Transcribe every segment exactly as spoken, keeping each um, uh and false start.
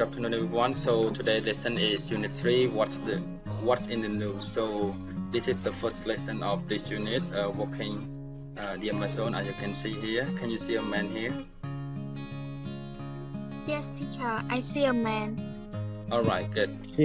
good afternoon, everyone. So today lesson is unit three. What's the what's in the news? So this is the first lesson of this unit. Uh, walking uh, the Amazon, as you can see here. Can you see a man here? Yes, teacher. I see a man. All right, good.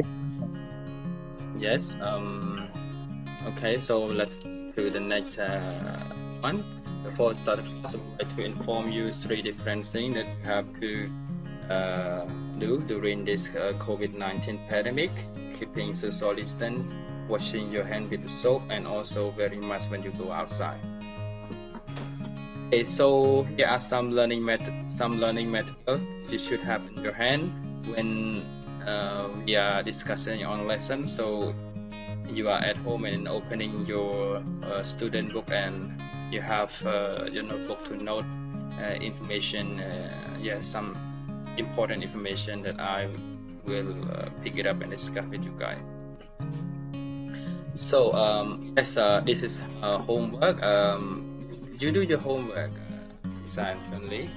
Yes. Um. Okay. So let's do the next uh, one. Before I start the class, I would like to inform you three different things that you have to uh, do during this uh, COVID nineteen pandemic: keeping social distance, washing your hand with soap, and also wearing mask when you go outside. Okay, so here are some learning method, some learning materials you should have in your hand when uh, we are discussing on lesson. So you are at home and opening your uh, student book, and you have uh, your notebook to note uh, information. Uh, yeah, some important information that I will uh, pick it up and discuss with you guys. So um, yes, uh, this is uh, homework. Um, did you do your homework, uh, Lisa and Chun-Li?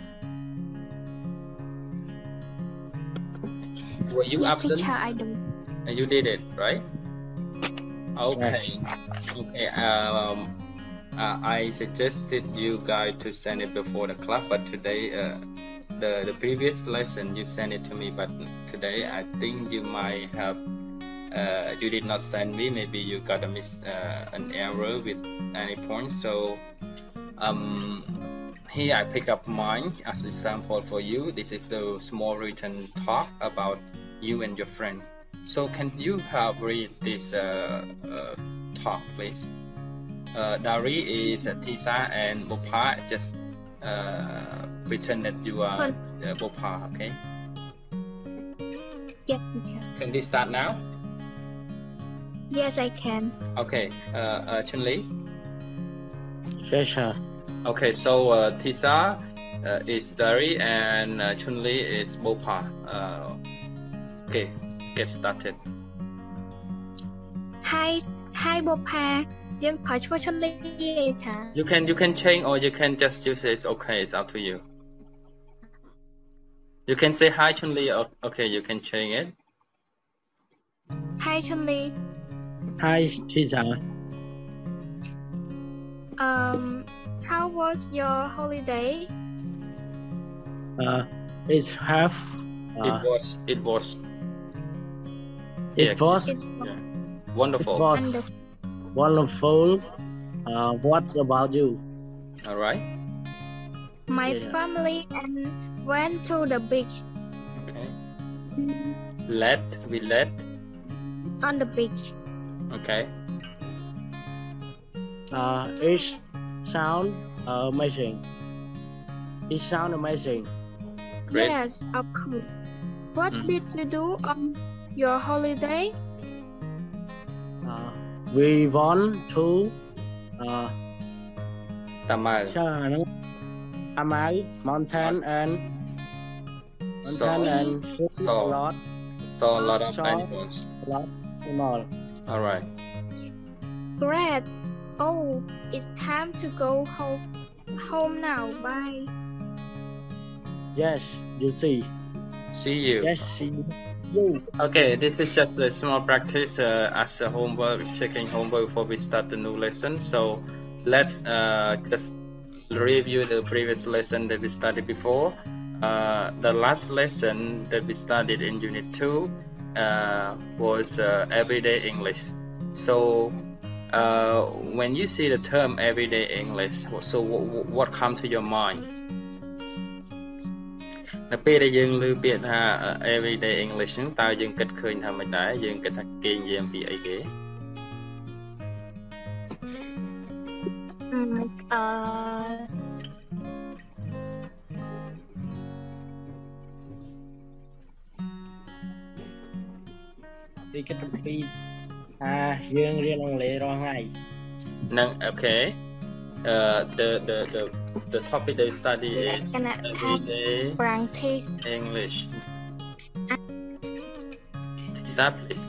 Were you Yes, absent? teacher. I do. And you did it, right? Okay. Okay. Um, uh, I suggested you guys to send it before the class, but today, uh, the the previous lesson you sent it to me, but today I think you might have uh, you did not send me. Maybe you got a miss uh, an error with any point. So um, here I pick up mine as example for you. This is the small written talk about you and your friend. So can you have read this uh, uh, talk, please? Uh, Dari is uh, Tisa and Bopa. Just uh, pretend that you are uh, Bopa, okay? Yes, teacher. Can we start now? Yes, I can. Okay, uh, uh, Chun-Li? Yes, sir. Okay, so uh, Tisa uh, is Dari and uh, Chun-Li is Bopa. Uh, okay, get started. Hi, hi, Bopa. Em hỏi cho Chân Ly hả? You can you can change or you can just use it. It's okay. It's up to you. You can say hi, Chun-Li. Okay, you can change it. Hi, Chân Ly. Hi, teacher. Um, how was your holiday? Uh, it's half. Uh, It was it was it yeah, was. yeah. Wonderful. It was wonderful. Uh, what about you? All right. My Yeah. family and went to the beach. Okay. Let we let. On the beach. Okay. Uh, it sound amazing. It sound amazing. Great. Yes, of course. What Mm. did you do on your holiday? Uh, we want to uh, Tamal. Amal mountain and So mountain and so- a lot, saw a lot of Saw. animals. a lot more. All right. Great. Oh, it's time to go home. Home now. Bye. Yes, you see. See you. Yes, see you. Okay, this is just a small practice uh, as a homework, checking homework before we start the new lesson. So let's uh, just review the previous lesson that we studied before. Uh, the last lesson that we studied in Unit two uh, was uh, Everyday English. So uh, when you see the term Everyday English, so what comes to your mind? នៅពេលដែលយើងឮពាក្យថា everyday English ហ្នឹងតើយើងគិតឃើញថាមិនដែរយើងគិតថាគេនិយាយអំពីអីគេ Mm, uh, Đi cái trong khi à dương riêng ông lệ rồi ngày ហ្នឹង okay uh, the the the the topic that we study is can I have everyday practice? English. Lisa, please.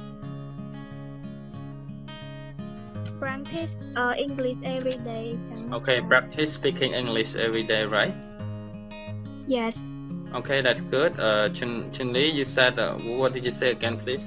Practice uh, English every day. Okay, practice speaking English every day, right? Yes. Okay, that's good. Uh, Chun Chun Li, you said uh, what did you say again, please?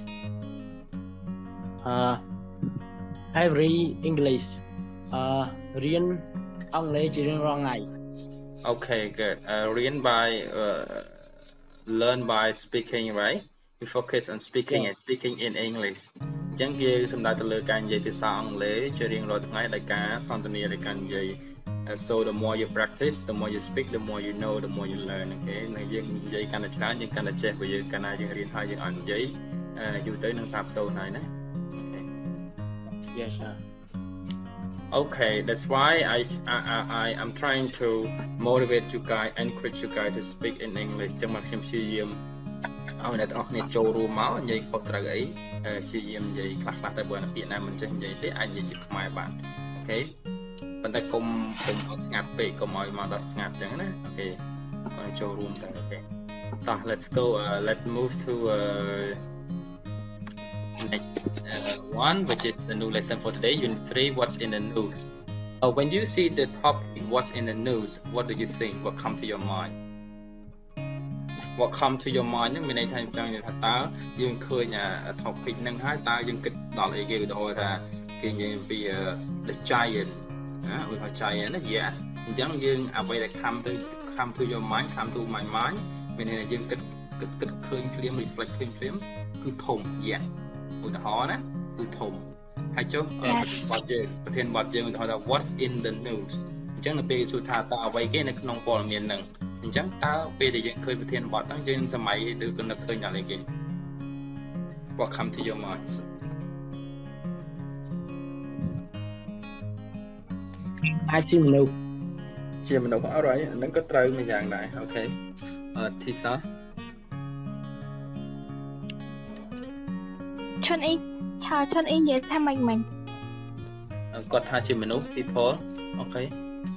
Uh, I read English. Uh, read English chỉ riêng wrong ngày. Okay, good. Uh, read by uh, learn by speaking, right? You focus on speaking Yeah. and speaking in English. អញ្ចឹងយើងសំដៅទៅលើការនិយាយភាសាអង់គ្លេសជារៀងរាល់ថ្ងៃដោយការសន្ទនាដោយការនិយាយ so the more you practice the more you speak the more you know the more you learn okay នៅយើងនិយាយកាន់តែច្រើនយើងកាន់តែចេះព្រោះយើងកាន់តែយើងរៀនហើយយើងអត់និយាយយូរទៅនឹងសាបសូន្យហើយណា Okay. Yes sir. Okay, that's why I I I I'm trying to motivate you guys, encourage you guys to speak in English ចឹងមកខ្ញុំព្យាយាមឲ្យអ្នកទាំងអស់គ្នាចូលរួមមកនិយាយខុសត្រូវអីព្យាយាមនិយាយខ្លះខ្លះទៅបើពាក្យណាមិនចេះនិយាយទេអាចនិយាយជាខ្មែរបានអូខេប៉ុន្តែកុំកុំឲ្យស្ងាត់ពេកកុំឲ្យមកដល់ស្ងាត់ចឹងណាអូខេឲ្យចូលរួមទៅអូខេតោះ let's go uh, let's move to uh, next uh, one which is the new lesson for today unit three what's in the news uh, when you see the topic what's in the news what do you think what come to your mind what come to your mind ហ្នឹងមានន័យថាចង់និយាយថាតើយើងឃើញអា topic ហ្នឹងហើយតើយើងគិតដល់អីគេឧទាហរណ៍ថាគេនិយាយពី the giant ណាឧទាហរណ៍ giant ណា yeah អញ្ចឹងយើងអ្វីដែល come to come to your mind come to my mind មានន័យថាយើងគិតគិតគិតឃើញភ្លាម reflect ឃើញភ្លាមគឺធំ yeah ឧទាហរណ៍ណាគឺធំហើយចុះបទយើងប្រធានបទយើងឧទាហរណ៍ថា what's in the news អញ្ចឹងនៅពេលសួរថាតើអ្វីគេនៅក្នុងព័ត៌មានហ្នឹងអញ្ចឹងតើពេលដែលយើងឃើញប្រធានបទហ្នឹងយើងសម័យឬក៏នឹកឃើញដល់អីគេ What come to your mind អាចជាមនុស្សជាមនុស្សអត់ហើយហ្នឹងក៏ត្រូវមួយយ៉ាងដែរអូខេអឺ Tisa ឈុនអីឆាឈុនអីនិយាយថាម៉េចមិញគាត់ថាជាមនុស្ស people អូខេ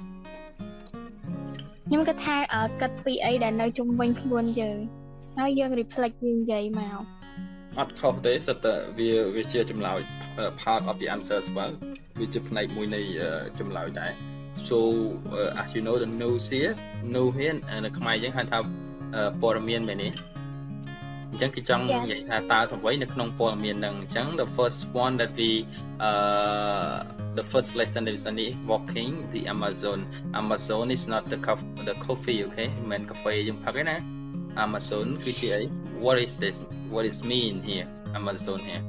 ខ្ញុំគិតថាគិតពីអីដែលនៅជុំវិញខ្លួនយើងហើយយើង reflect យើងនិយាយមកអត់ខុសទេសិតតែវាវាជាចម្លើយ part of the answer as well វាជាផ្នែកមួយនៃចម្លើយដែរ so uh, as you know the news here news here នៅខ្មែរយើងហៅថាព័ត៌មានមែនទេអញ្ចឹងគេចង់និយាយថាតើអ្វីនៅក្នុងព័ត៌មានហ្នឹងអញ្ចឹង the first one that we uh the first lesson that we study is walking the Amazon Amazon is not the coffee the coffee okay មិនកាហ្វេយើងផឹកទេណា Amazon គឺជាអី what is this what is mean here Amazon here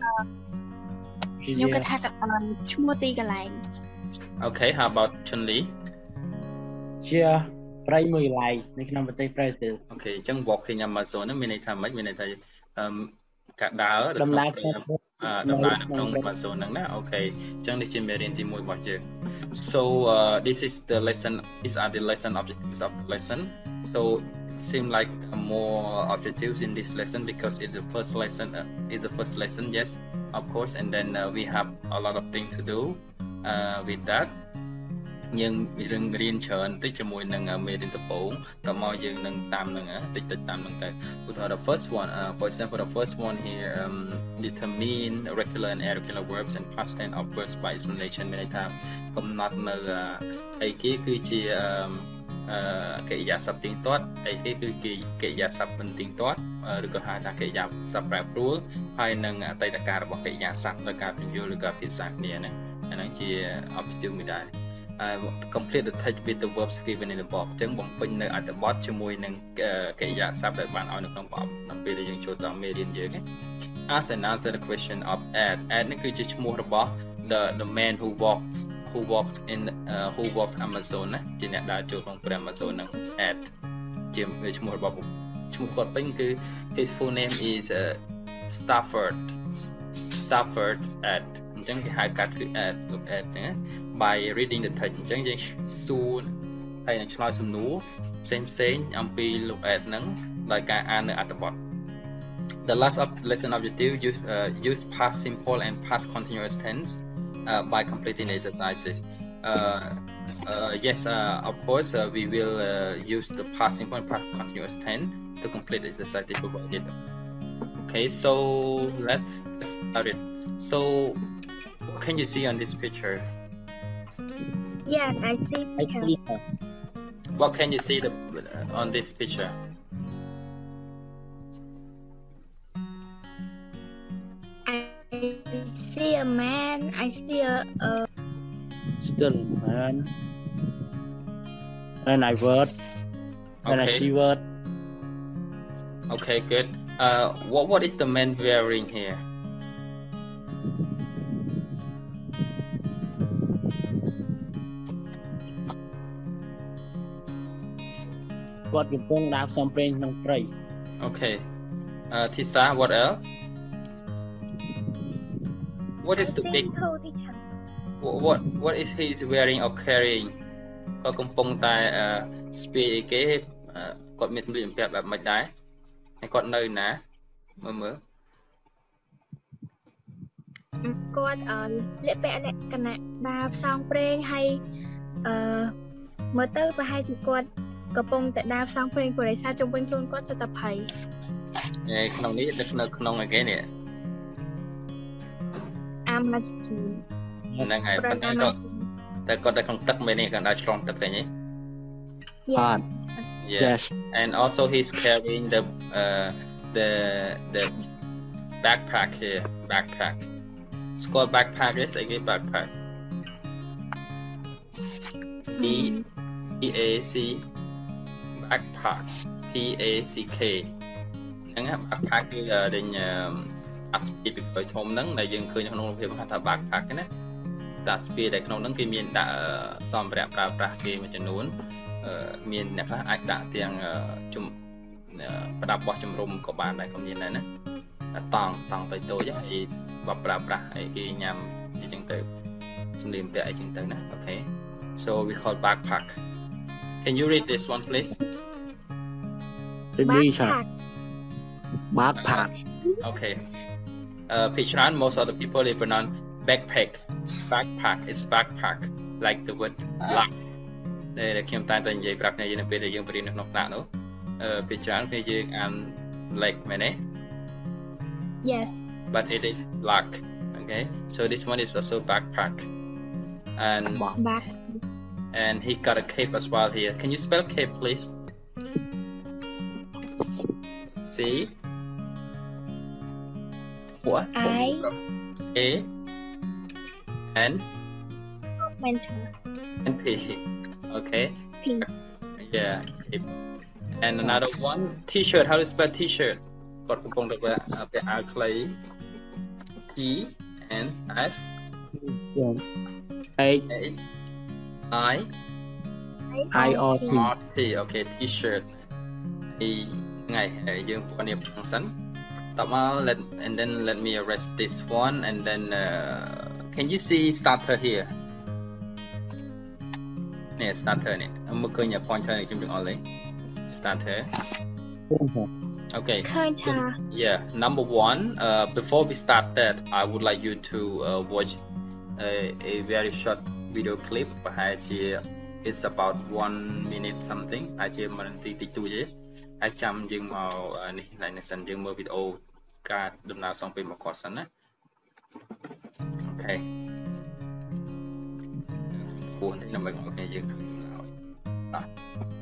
ខ្ញុំគិតថាឈ្មោះទីកន្លែង okay how about Chun Li ជាប្រៃមួយកន្លែងនៅក្នុងប្រទេសប្រេស៊ីលអូខេអញ្ចឹង walking Amazon ហ្នឹងមានន័យថាម៉េចមានន័យថាអឺការដើរដំណើរដំណើរនៅក្នុង Amazon ហ្នឹងណាអូខេអញ្ចឹងនេះជាមេរៀនទីមួយរបស់យើង so uh, this is the lesson these are the lesson objectives of the lesson so it seem like more objectives in this lesson because it's the first lesson uh, it's the first lesson yes of course and then uh, we have a lot of things to do uh, with that យើងរឿងរៀនច្រើនតិចជាមួយនឹងមេរៀនដំបូងតមកយើងនឹងតាមនឹងតិចតិចតាមនឹងទៅឧទាហរណ៍ the first one uh, for example the first one here um, determine regular and irregular verbs and past tense of verbs by explanation មានន័យថាកំណត់នៅអីគេគឺជាកិរិយាសព្ទទៀងទាត់អីគេគឺកិរិយាសព្ទមិនទៀងទាត់ឬក៏ហៅថាកិរិយាសព្ទប្រែប្រួលហើយនឹងអតីតកាលរបស់កិរិយាសព្ទដោយការពន្យល់ឬក៏ភាសាគ្នាហ្នឹងអាហ្នឹងជា objective មួយដែរUh, complete the text with the verbs given in the box អញ្ចឹងបំពេញនៅអត្ថបទជាមួយនឹងកិរិយាសព្ទដែលបានឲ្យនៅក្នុងប្រអប់នៅពេលដែលយើងចូលដល់មេរៀនយើង Ask and answer the question of Ed Ed នេះគឺជាឈ្មោះរបស់ the the man who walked who walked in uh, who walked Amazon ណាជាអ្នកដើរចូលក្នុងព្រៃ Amazon ហ្នឹង Ed ជាឈ្មោះរបស់ឈ្មោះគាត់ពេញគឺ his full name is uh, Stafford Stafford Ed អញ្ចឹងគេហៅកាត់គឺ Ed លោក Ed ហ្នឹង by reading the text អញ្ចឹងយើងសួរហើយនឹងឆ្លើយសំណួរផ្សេងផ្សេងអំពីលោក Ed ហ្នឹងដោយការអាននៅអត្ថបទ The last of lesson objective use uh, use past simple and past continuous tense uh, by completing exercises uh, uh, yes uh, of course uh, we will uh, use the past simple and past continuous tense to complete the exercise provided okay so let's, let's start it so what can you see on this picture Yes, I see. I see what can you see the, uh, on this picture see a man I see a, a still man and I word and I Okay. see word Okay, good. Uh, what what is the man wearing here? what កំពុងដើរផ្សំប្រេងក្នុងព្រៃ Okay. Uh, Tisa, what else? What is the big? so teacher What what, what is he is wearing or carrying? ក៏កំពុងតែអឺស្ពាយអីគេអឺគាត់មានសម្លៀកបំពាក់បែបម៉េចដែរហើយគាត់នៅណាមើលមើលគាត់អឺលាក់ពាក់លក្ខណៈដើរផ្សងព្រេងហើយអឺមើលទៅប្រហែលជាគាត់កំពុងតែដើរផ្សងព្រេងព្រោះថាជុំវិញខ្លួនគាត់សិតតែភ័យហើយក្នុងនេះនៅនៅក្នុងអីគេនេះអាមឡាជីហ្នឹងហើយប៉ុន្តែគាត់តែគាត់នៅក្នុងទឹកមែនទេគាត់ដើរឆ្លងទឹកឃើញទេ Yes Yeah yes and also he's carrying the uh the the backpack here backpack it's called backpack ទេស្អីគេ backpack E E A C backpack P A C K ហ្នឹងណា backpack គឺដេញអាស្ពីពីក្រោយធំហ្នឹងដែលយើងឃើញក្នុងរូបភាពហៅថា backpack ណាតាស្ពីដែលក្នុងហ្នឹងគេមានដាក់សម្ភារៈប្រើប្រាស់គេមួយចំនួនមានអ្នកខ្លះអាចដាក់ទាំងជំប្រដាប់បោះជំរុំក៏បានដែរក៏មានដែរណាតង់តង់តូចតូចអីបប្រើប្រាស់អីគេញ៉ាំអីចឹងទៅសម្លៀកបំពាក់អីចឹងទៅណាអូខេ so we call backpack can you read this one please backpack backpack okay uh picture most of the people they pronounce backpack backpack is backpack like the word luck ដែលខ្ញុំតែតែនិយាយប្រាប់គ្នាយើងនៅពេលដែលយើងបរៀននៅក្នុងថ្នាក់នោះអឺពីច្រើនគ្នាយើងអាន like មែនទេ Yes but it is luck okay so this one is also backpack and back and he got a cape as well here can you spell cape please C what I A N mentor and P okay P yeah cape. And another one t-shirt how to spell t-shirt គាត់កំពុងតែពាក់អាវខ្លី E N S A I I O T R T okay t-shirt ពីថ្ងៃយើងពណ៌នាមផងសិនតោះមក let and then let me erase this one and then uh, can you see starter here នេះ starter នេះមើលឃើញ pointer នេះខ្ញុំទាំងអស់លេ starter okay so, yeah number one uh, before we start that I would like you to uh, watch a, a very short video clip ប្រហែលជា it's about one minute something ប្រហែលជាមួយនាទីតិចតួចទេហើយចាំយើងមកនេះឡើយនេះសិនយើងមើលវីដេអូការដំណើរសងពេលមកគាត់សិនណាអូខេពោះនេះដើម្បីមកគ្នាយើងឃើញហើយអ่ะ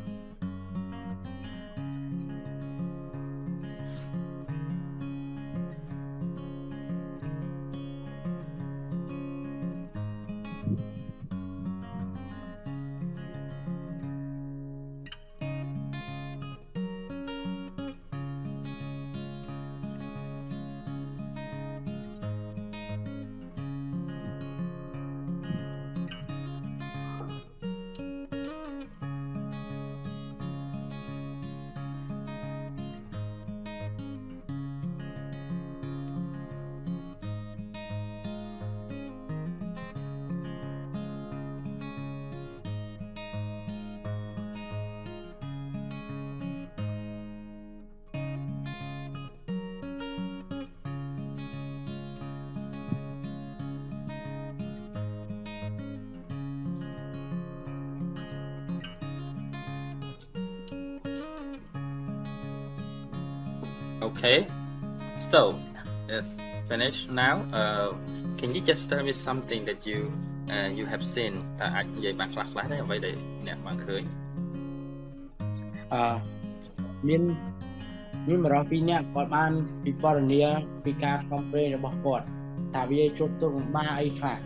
Okay, so yes, finished now. Uh, can you just tell me something that you uh, you have seen តើអាចនិយាយបានខ្លះៗដែរអ្វីដែលអ្នកបានឃើញអឺមានមានបរិសុទ្ធពីរនាក់គាត់បានពិពណ៌នាពីការផ្សំព្រេងរបស់គាត់ថាវាជួបទុកលំបាកអីខ្លះ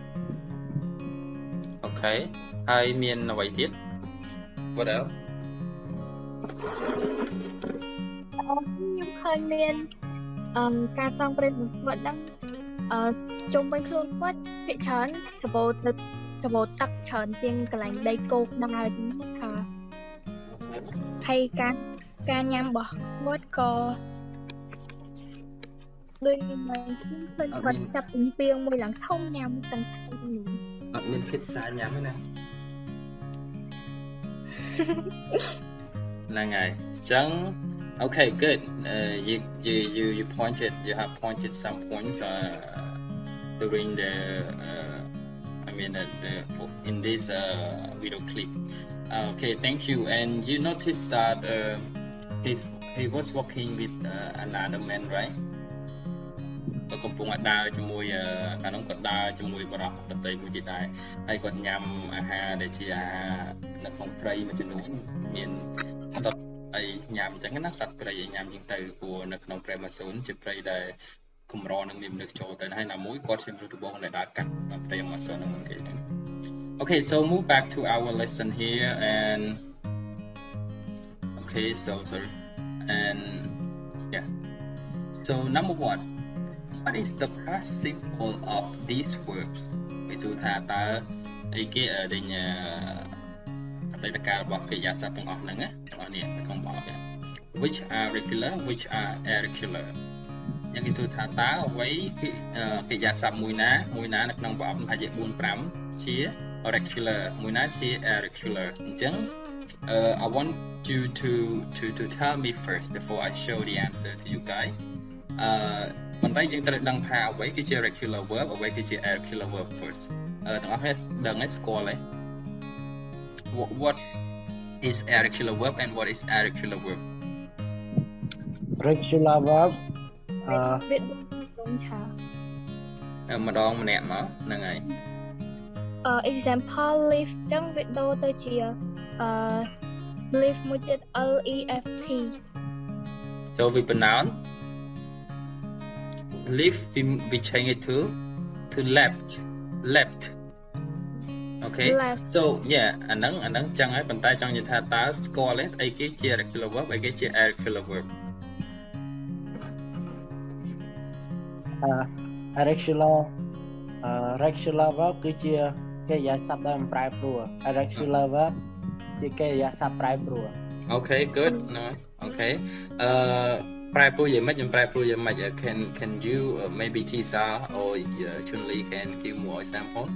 Okay ហើយមានអ្វីទៀត What else ខ្ញុំឃើញមានអឺការផ្សងព្រេងរបស់គាត់ហ្នឹងអឺជុំវិញខ្លួនគាត់ភាគច្រើនសបោទៅសបោទឹកច្រើនជាងកន្លែងដីគោកដើរហ្នឹងថាហើយការការញ៉ាំរបស់គាត់ក៏ដូចមិនឃើញគាត់ចាប់ពីពីងមួយឡើងធំញ៉ាំទាំងថ្ងៃនេះអត់មានគិតសារញ៉ាំទេណាហ្នឹងហើយអញ្ចឹង Okay, good. Uh, you, you, you, you pointed, you have pointed some points uh, during the, uh, I mean, uh, the in this uh, video clip. Uh, okay, thank you. And you noticed that uh, he's, he was walking with uh, another man, right? កំពុងដើរជាមួយកាលនោះគាត់ដើរជាមួយបរិបទដតីមួយទៀតដែរហើយគាត់ញ៉ាំអាហារដែលជាអាហារនៅក្នុងព្រៃមួយចំនួនមានដុតអីញ៉ាំអញ្ចឹងណាសត្វព្រៃឲ្យញ៉ាំជាងទៅព្រោះនៅក្នុងព្រៃម៉ាស៊ូនជាព្រៃដែលកម្រនឹងមានមនុស្សចូលទៅហើយណាមួយគាត់ជាមនុស្សដំបូងដែលដើរកាត់ព្រៃម៉ាស៊ូនហ្នឹងគេហ្នឹង Okay, so move back to our lesson here and okay, so sorry and yeah. So number one, what is the participle of these verbs? វិសុថាតើអីគេដែលអតីតកាលរបស់កិរិយាសព្ទទាំងអស់ហ្នឹងណាទាំងអស់នេះនៅក្នុងបទ which are regular which are irregular យ៉ាងគេសួរថាតើអ្វីគឺកិរិយាសព្ទមួយណាមួយណានៅក្នុងបទប្រហែលជាfour fiveជា regular មួយណាជា irregular អញ្ចឹង uh, I want you to to to tell me first before I show the answer to you guys. uh, ប៉ុន្តែយើងត្រូវដឹងថាអ្វីគឺជា regular verb អ្វីគឺជា irregular verb first ទាំងអស់គ្នាដឹងហើយស្គាល់ហើយ what is irregular verb and what is irregular verb? regular verb អឺវាដូចថាម្ដងម្នាក់មកហ្នឹងហើយអឺ example live ចឹងវាដូរទៅជាអឺ live មួយទៀត L E F T so we pronounce live we, we change it to to left left okay left. So yeah អាហ្នឹងអាហ្នឹងចឹងហើយប៉ុន្តែចង់និយាយថាតើស្គាល់ទេអីគេជា regular verb អីគេជា irregular verb អឺ regular អឺ regular verb គឺជាកិរិយាសព្ទដែលមិនប្រែប្រួល irregular verb ជាកិរិយាសព្ទប្រែប្រួល Okay good no okay អឺប្រែប្រួលយ៉ាងម៉េចខ្ញុំប្រែប្រួលយ៉ាងម៉េច can can you uh, maybe Tisa or uh, Chun-Li can give more example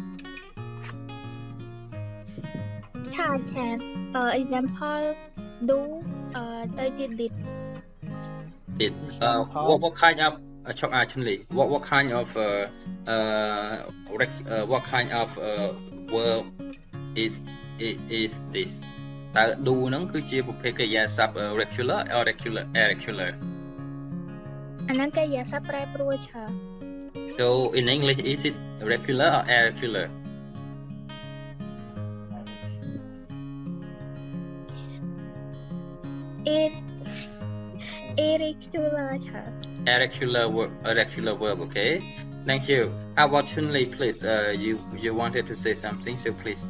can can uh, example do uh,ទៅជា did did uh, what what kind of uh, Chun-Li what what kind of uh, uh, uh what kind of uh, verb is is, is this តើ do ហ្នឹងគឺជាប្រភេទកិរិយាសព្ទ regular or regular irregular អាហ្នឹងកិរិយាសព្ទប្រែប្រួលច្រើន So in English is it regular or irregular it irregular ច្រើន irregular verb irregular verb okay thank you how about Chun-Li please uh, you you wanted to say something so please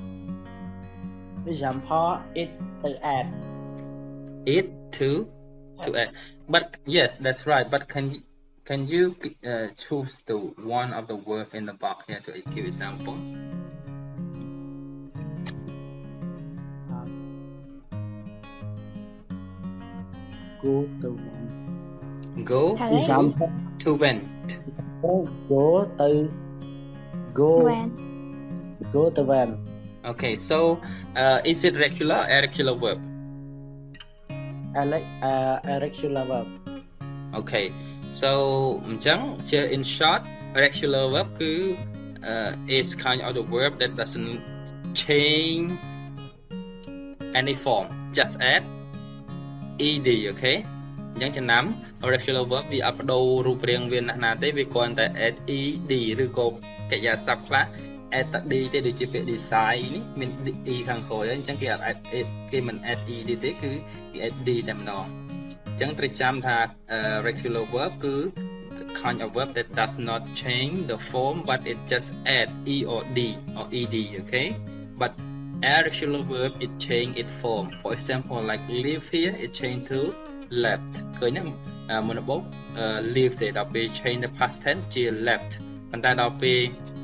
example it ទៅ add it to to add but yes that's right but can can you uh, choose the one of the words in the box here to give example go to go example to went go to go when go to when okay so uh, is it regular or irregular verb uh, irregular verb okay so អញ្ចឹងជា in short regular verb គឺ uh, is kind of the verb that doesn't change any form just add ed okay អញ្ចឹងចំណាំ regular verb វាអត់បដូររូបរាងវាណាស់ណាទេវាគ្រាន់តែ add ed ឬក៏កិរិយាសព្ទខ្លះ add តែ d ទេដូចជាពាក្យ design នេះមាន e ខាងក្រោយហើយអញ្ចឹងគេអត់ add គេមិន add ed ទេគឺគេ add d តែម្ដងអញ្ចឹងត្រូវចាំថា regular verb គឺ kind of verb that does not change the form but it just add e or d or ed, okay? But irregular verb it change its form. For example, like live here it change to left. ឃើញណាមុនបោក live ទេដល់ពេល change the past tense ជា left ប៉ុន្តែដល់ពេល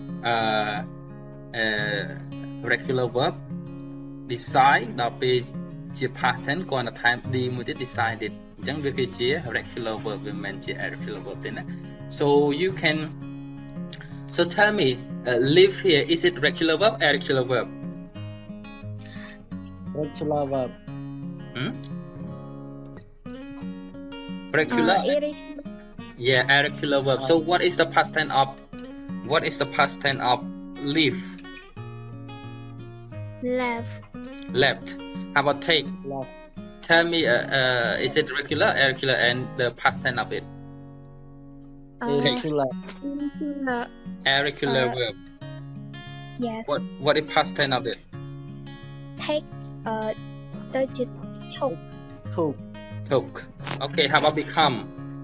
regular verb decide ដល់ពេលជា past tense គាត់នៅថែម d មួយទៀត decided អញ្ចឹងវាគឺជា regular verb វាមិនមែនជា irregular verb ទេណា so you can so tell me uh, live here is it regular verb or irregular verb regular verb hmm? regular uh, irregular. yeah irregular verb so what is the past tense of what is the past tense of live left left how about take left tell me uh, uh, is it regular irregular and the past tense of it uh, irregular irregular irregular uh, verb yes what what is past tense of it take uh ទៅជា took took took okay how about become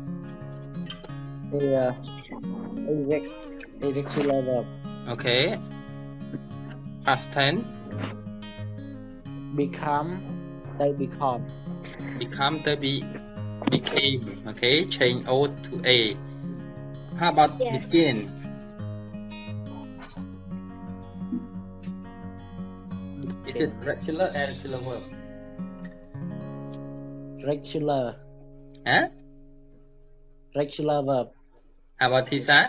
uh, irreg- irregular verb okay past tense become they become become the be became okay change o to a how about yes. begin is it regular or irregular verb regular huh regular verb how about Tisa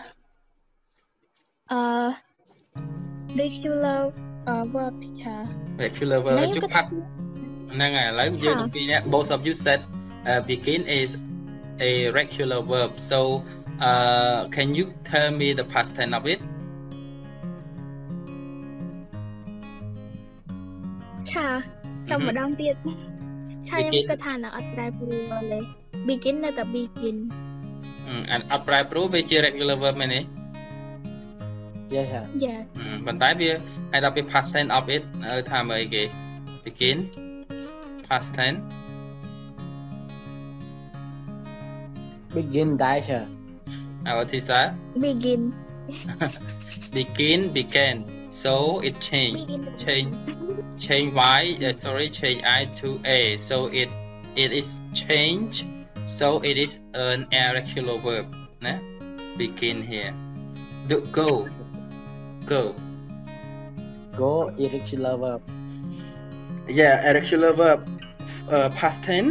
uh regular uh verb ចា regular verb ជុំផាត់ហ្នឹងហើយឥឡូវយើងទាំងពីរនាក់ both of you said uh, begin is a regular verb so uh, can you tell me the past tense of it ឆាចាំម្ដងទៀតឆាខ្ញុំគិតថានៅអត់ដែរព្រោះលេ begin នៅតែ begin អឺអត់ប្រែប្រួលវាជា regular verb មែនទេ yes sir yes ប៉ុន្តែវាហើយដល់ពេល past tense of it ហៅថាមើលអីគេ begin past tense begin ដែរ sir អើទីសា begin begin began so it change begin change change y uh, sorry change I to a so it it is change so it is an irregular verb ណា begin here do go go go irregular verb yeah irregular verb uh, past tense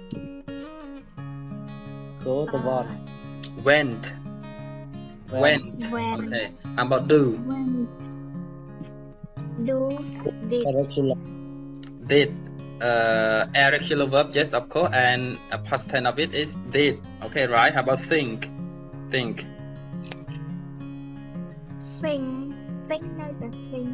go the uh, one went went when okay how about do when do did irregular did uh irregular verb yes of course and a past tense of it is did okay right how about think think sing sing នៅតែ sing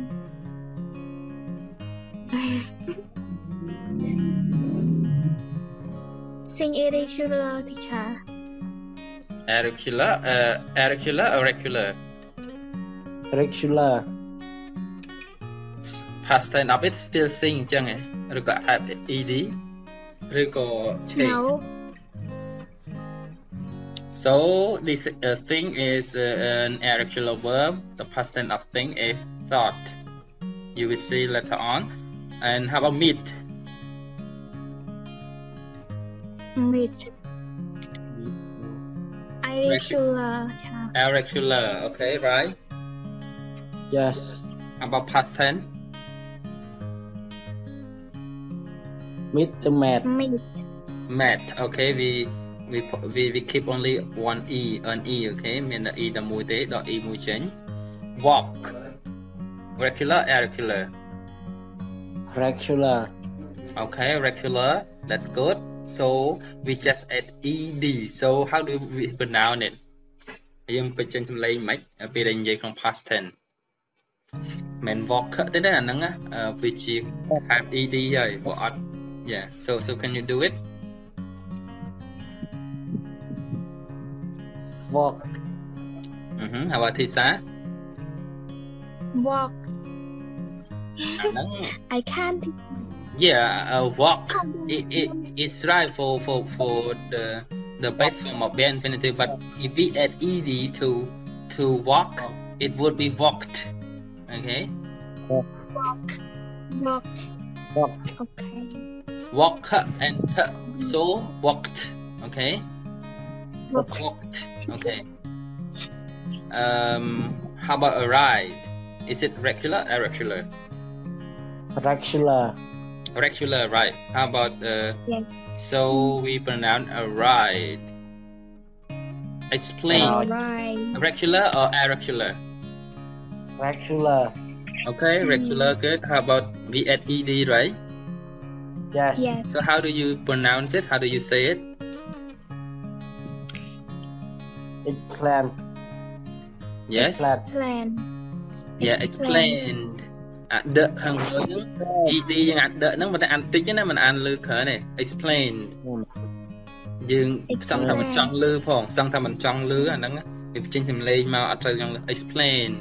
sing irregular teacher irregular uh irregular or regular regular past tense of it still sing អញ្ចឹងហ៎ឬក៏ add ed ឬក៏ change no so this uh, thing is uh, an irregular verb the past tense of thing is thought you will see later on and how about meet meet irregular irregular okay right yes how about past tense meet the mat meet met okay we we we we keep only one e an e okay មានតែ e តែមួយទេដល់ e មួយចេញ walk regular irregular regular okay regular that's good so we just add ed so how do we pronounce it យើងបញ្ចេញសំឡេងមិនពេលដែលនិយាយក្នុង past tense មិន walk ទេណាអាហ្នឹងវាជា have ed ហើយព្រោះអត់ yeah so so can you do it walk mhm how about Tisa walk I can't yeah uh, walk it, it it's right for for for the the best form of bare infinitive, but if we add ed to to walk, it would be walked. Okay. Walked. Walked. Walked. Okay. Walk and t, so walked. Okay. Walked. Walked. Okay. Um, how about arrived? Is it regular or irregular? Regular. Regular, right? How about uh? Yes. So we pronounce arrived. Explain. Alright. Regular or irregular? Regular. Okay, regular, good. How about we add ed, right? Yes. Yes. So how do you pronounce it? How do you say it? Eggplant. Yes. Eggplant. Plan. Yeah, explained. អាដកខាងក្រោយហ្នឹង ed យើងអាចដកហ្នឹងប៉ុន្តែអានតិចណាមិនអានលើក្រោយទេ explained យើងសង្ឃថាមិនចង់លើផងសង្ឃថាមិនចង់លើអាហ្នឹងវាចេញសំឡេងមកអត់ត្រូវចង់លើ explained.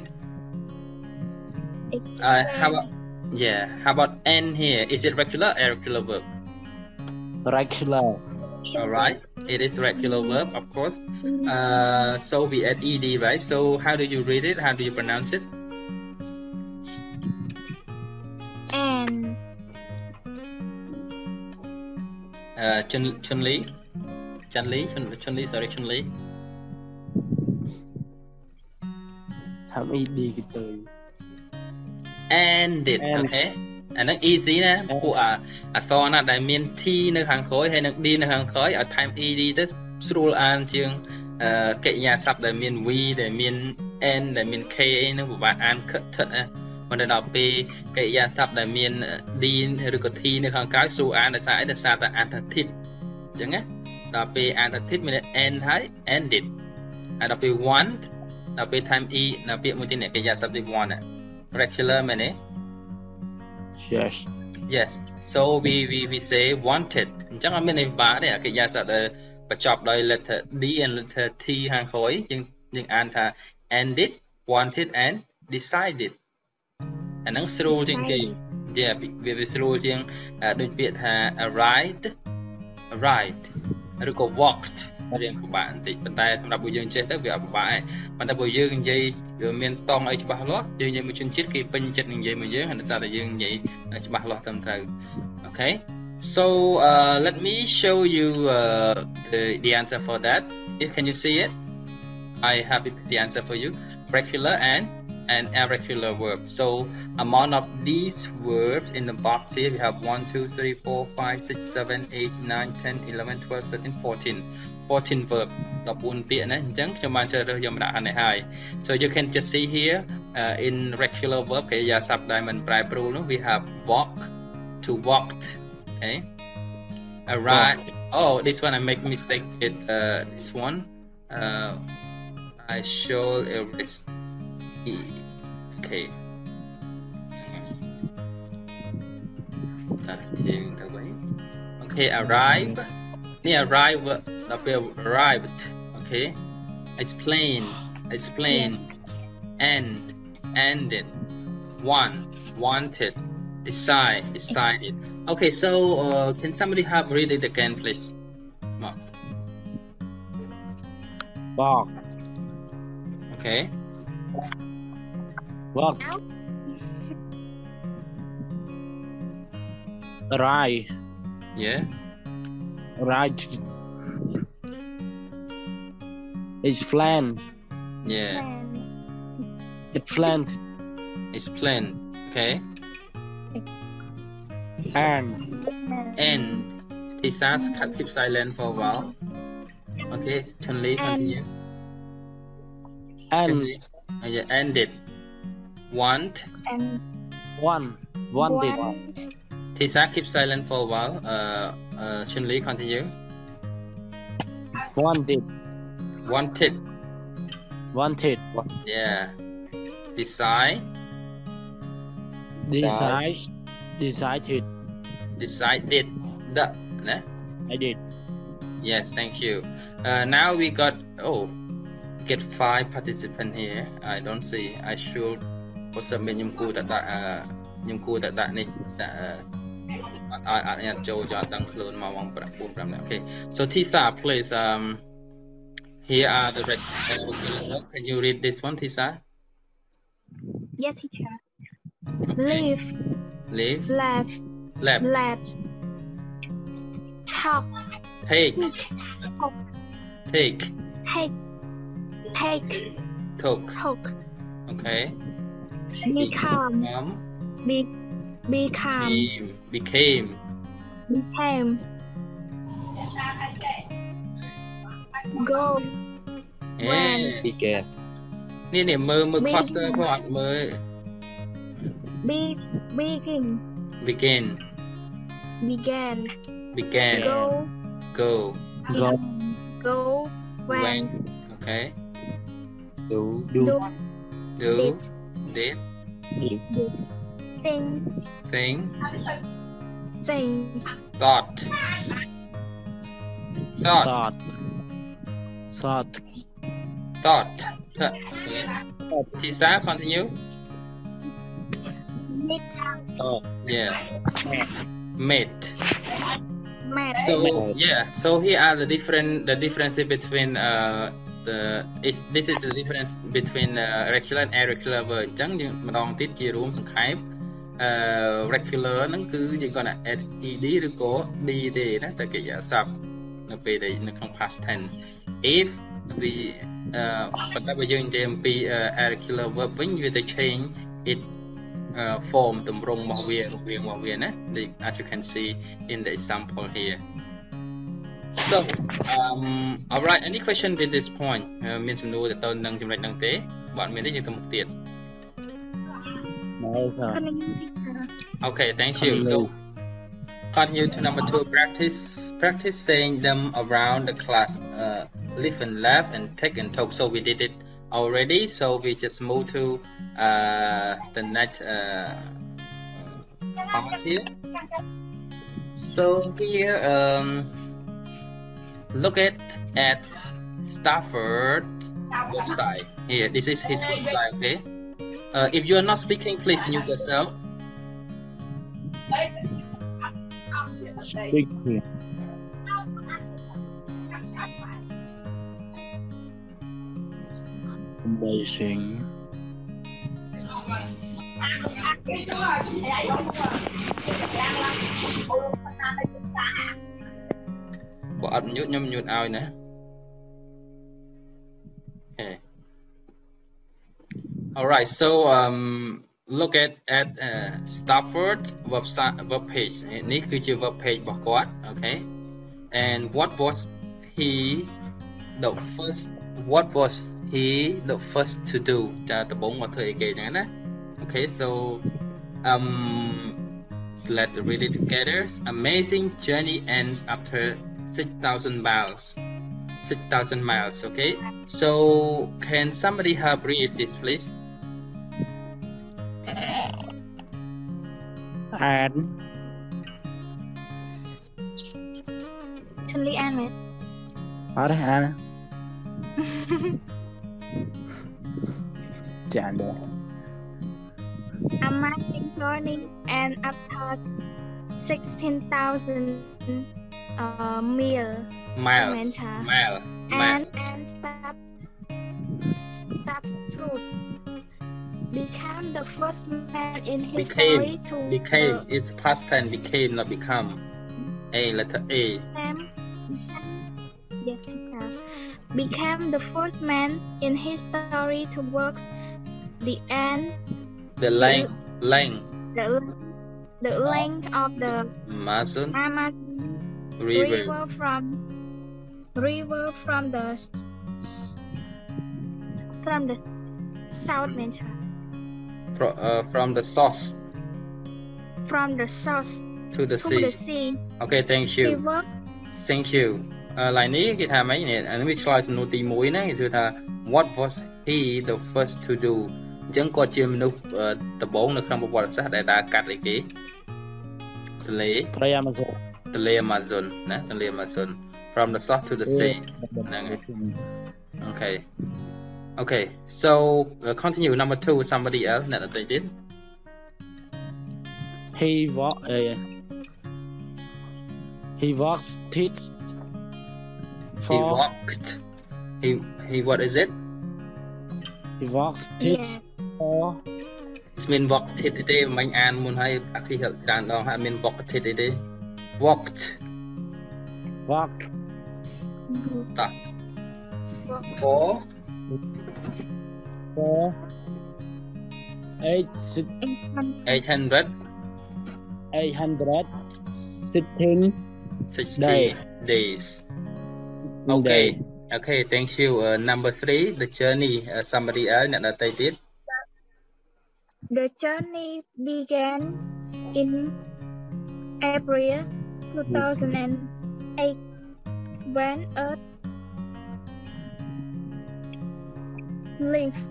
Uh, how about yeah? How about n here? Is it regular or irregular verb? Regular. All right, it is regular verb, of course. Uh, so we add ed, right? So how do you read it? How do you pronounce it? And. Uh, Chun Chun Li, Chun Li, Chun Chun Li, sorry, Chun Li. ทำ ed គេទៅ And it, okay. អាហ្នឹង easy ណាពួកអាអក្សរណាដែលមាន t នៅខាងក្រោយហើយនឹង d នៅខាងក្រោយឲ្យថែម ed ទៅស្រួលអានជាងកិរិយាសព្ទដែលមាន v ដែលមាន n ដែលមាន k អីហ្នឹងពិបាកអានខិតថិតណាមិនដល់ពេលកិរិយាសព្ទដែលមាន d ឬក៏ t នៅខាងក្រោយស្រួលអានដោយសារអីដោយសារតែអានថា tit អញ្ចឹងណាដល់ពេលអានថា tit មាន n ហើយ ended ហើយដល់ពេល want ដល់ពេលថែម e ដល់ពាក្យមួយទៀតនេះកិរិយាសព្ទទី want ណា regular មែនទេ Yes. Yes. So we we we say wanted. អញ្ចឹងអត់មានន័យបាទេអាកិរិយាសព្ទដែលបញ្ចប់ដោយ letter d and letter t ខាងក្រោយយើងយើងអានថា ended, wanted and decided. អាហ្នឹងស្រួលជាងគេ Yeah វាវាស្រួលជាងដូចពាក្យថា arrived, arrived ឬក៏ walked រៀងពិបាកបន្តិចប៉ុន្តែសម្រាប់ពួកយើងចេះទៅវាអត់ពិបាកទេប៉ុន្តែពួកយើងនិយាយវាមានតង់អីច្បាស់លាស់យើងនិយាយមួយជនជាតិគេពេញចិត្តនិយាយមួយយើងហើយដោយសារតែយើងនិយាយច្បាស់លាស់ត្រឹមត្រូវ Okay so uh, let me show you uh, the the answer for that can you see it I have the answer for you regular and and irregular verb. So amount of these verbs in the box here we have one, two, three, four, five, six, seven, eight, nine, ten, eleven, twelve, thirteen, fourteen. fourteen verb. So you can just see here uh, in regular verb we have walk to walked. Okay. Arrive. Oh, this one I make mistake with uh, this one. Uh, I show a list. Okay. Okay, arrive. Near arrive, arrived. Okay. Explain, explain. End, ended. Want, wanted. Decide, decided. Okay, so uh, can somebody have read it again, please? Walk. Okay. Walk. Right. Yeah. Right. It's flan. Yeah. It's flan. It's plain. Okay. And. And. Please ask. Keep silent for a while. Okay. Chun-Li, continue. And. Uh, yeah, ended. Want. And. One. Wanted. Want. Tisa, keep silent for a while. Uh, uh, Chun-Li, continue. Wanted. Wanted. Wanted. Yeah. Decide. Decide. Decided. Decided. The. Nah? I did. Yes, thank you. Uh, now we got. Oh. Get five participants here. I don't see. I should. Có submit nhầm cú tại đại. Nhầm cú tại đại này. Tại. I I I Joe Jordan clone ma wang boom pram okay so Tisa please um here are the regular can you read this one Tisa Yes, teacher. okay. Live, Live left, left left, talk, take talk, take take, take, took talk, okay become, um be, become, became became became, go, yeah began นี่เนี่ยมือมือ Be- crosser พอดมือ be, begin, begin began, began go, go go go, went, went okay do do do, do did, did sing, think sing, thought thought thought thought thought Th- okay Tisa continue met, thought yeah met met, so Met. yeah so here are the different the differences between uh the is this is the difference between uh, regular and irregular verb អញ្ចឹងយើងម្ដងទៀតជារួមសង្ខេប uh, regular ហ្នឹងគឺយើងគាត់ថា ed ឬក៏ d ទេណាតែកិរិយាសព្ទនៅពេលដែលនៅក្នុង past tense if we អឺប៉ុន្តែបើយើងនិយាយអំពី irregular verb វិញវាទៅ change it uh, form ទម្រង់របស់វារូបរាងរបស់វាណា as you can see in the example here so um all right any question with this point មានសំណួរទៅទៅនឹងចំណុចហ្នឹងទេបើអត់មានទេយើងទៅមុខទៀត no sir okay thank you so continue to number two practice practice saying them around the class uh, live and laugh and take and talk so we did it already so we just move to uh, the next uh, part here so here um, look at at Stafford website here this is his website okay uh, if you are not speaking please mute yourself speaking amazing Bộ ẩn nhút nhâm nhút ao nè okay alright so um look at at uh, Stafford website web page នេះគឺជា web page របស់គាត់ okay and what was he the first what was he the first to do ចាដំបូងមកធ្វើអីគេចឹងណា okay so um let's read it together amazing journey ends after six thousand miles six thousand miles okay so can somebody help read this please and Chân Ly An mẹ ở đây An chán đấy amazing journey and after sixteen thousand uh, mile miles Mencha. mile and miles and stop stop fruit became the first man in history became to became uh, it's past tense became not become a letter a became, yes, teacher. became the first man in history to work the end the length length the, the length of the Amazon Amazon river river from river from the s- s- from the south Mencha. Pro, uh, from the source from the south to the to sea the sea okay thank you river thank you អឺ line នេះគេថាម៉េចនេះអានេះវាឆ្លើយសំណួរទីមួយណាគេគឺថា what was he the first to do អញ្ចឹងគាត់ជាមនុស្សដំបូងនៅក្នុងប្រវត្តិសាស្ត្រដែលដើរកាត់អីគេទន្លេព្រៃ Amazon ទន្លេ Amazon ណាទន្លេ Amazon from the south to the sea ហ្នឹងហើយ okay okay so uh, continue number two somebody else អ្នកដទៃទៀត he was uh, he walked it He for walked. He he what is it? he walked it Yeah. for It's mean walked it ទេមិនអានមុនហើយអធិច្រើនដងហើយមាន walked it ទេ walked walk តោះ for for eight eight hundred eight hundred sitting sixty Day. days Okay Okay thank you uh, number three the journey uh, somebody else អ្នកដទៃទៀត The journey began in April two thousand eight when Earth left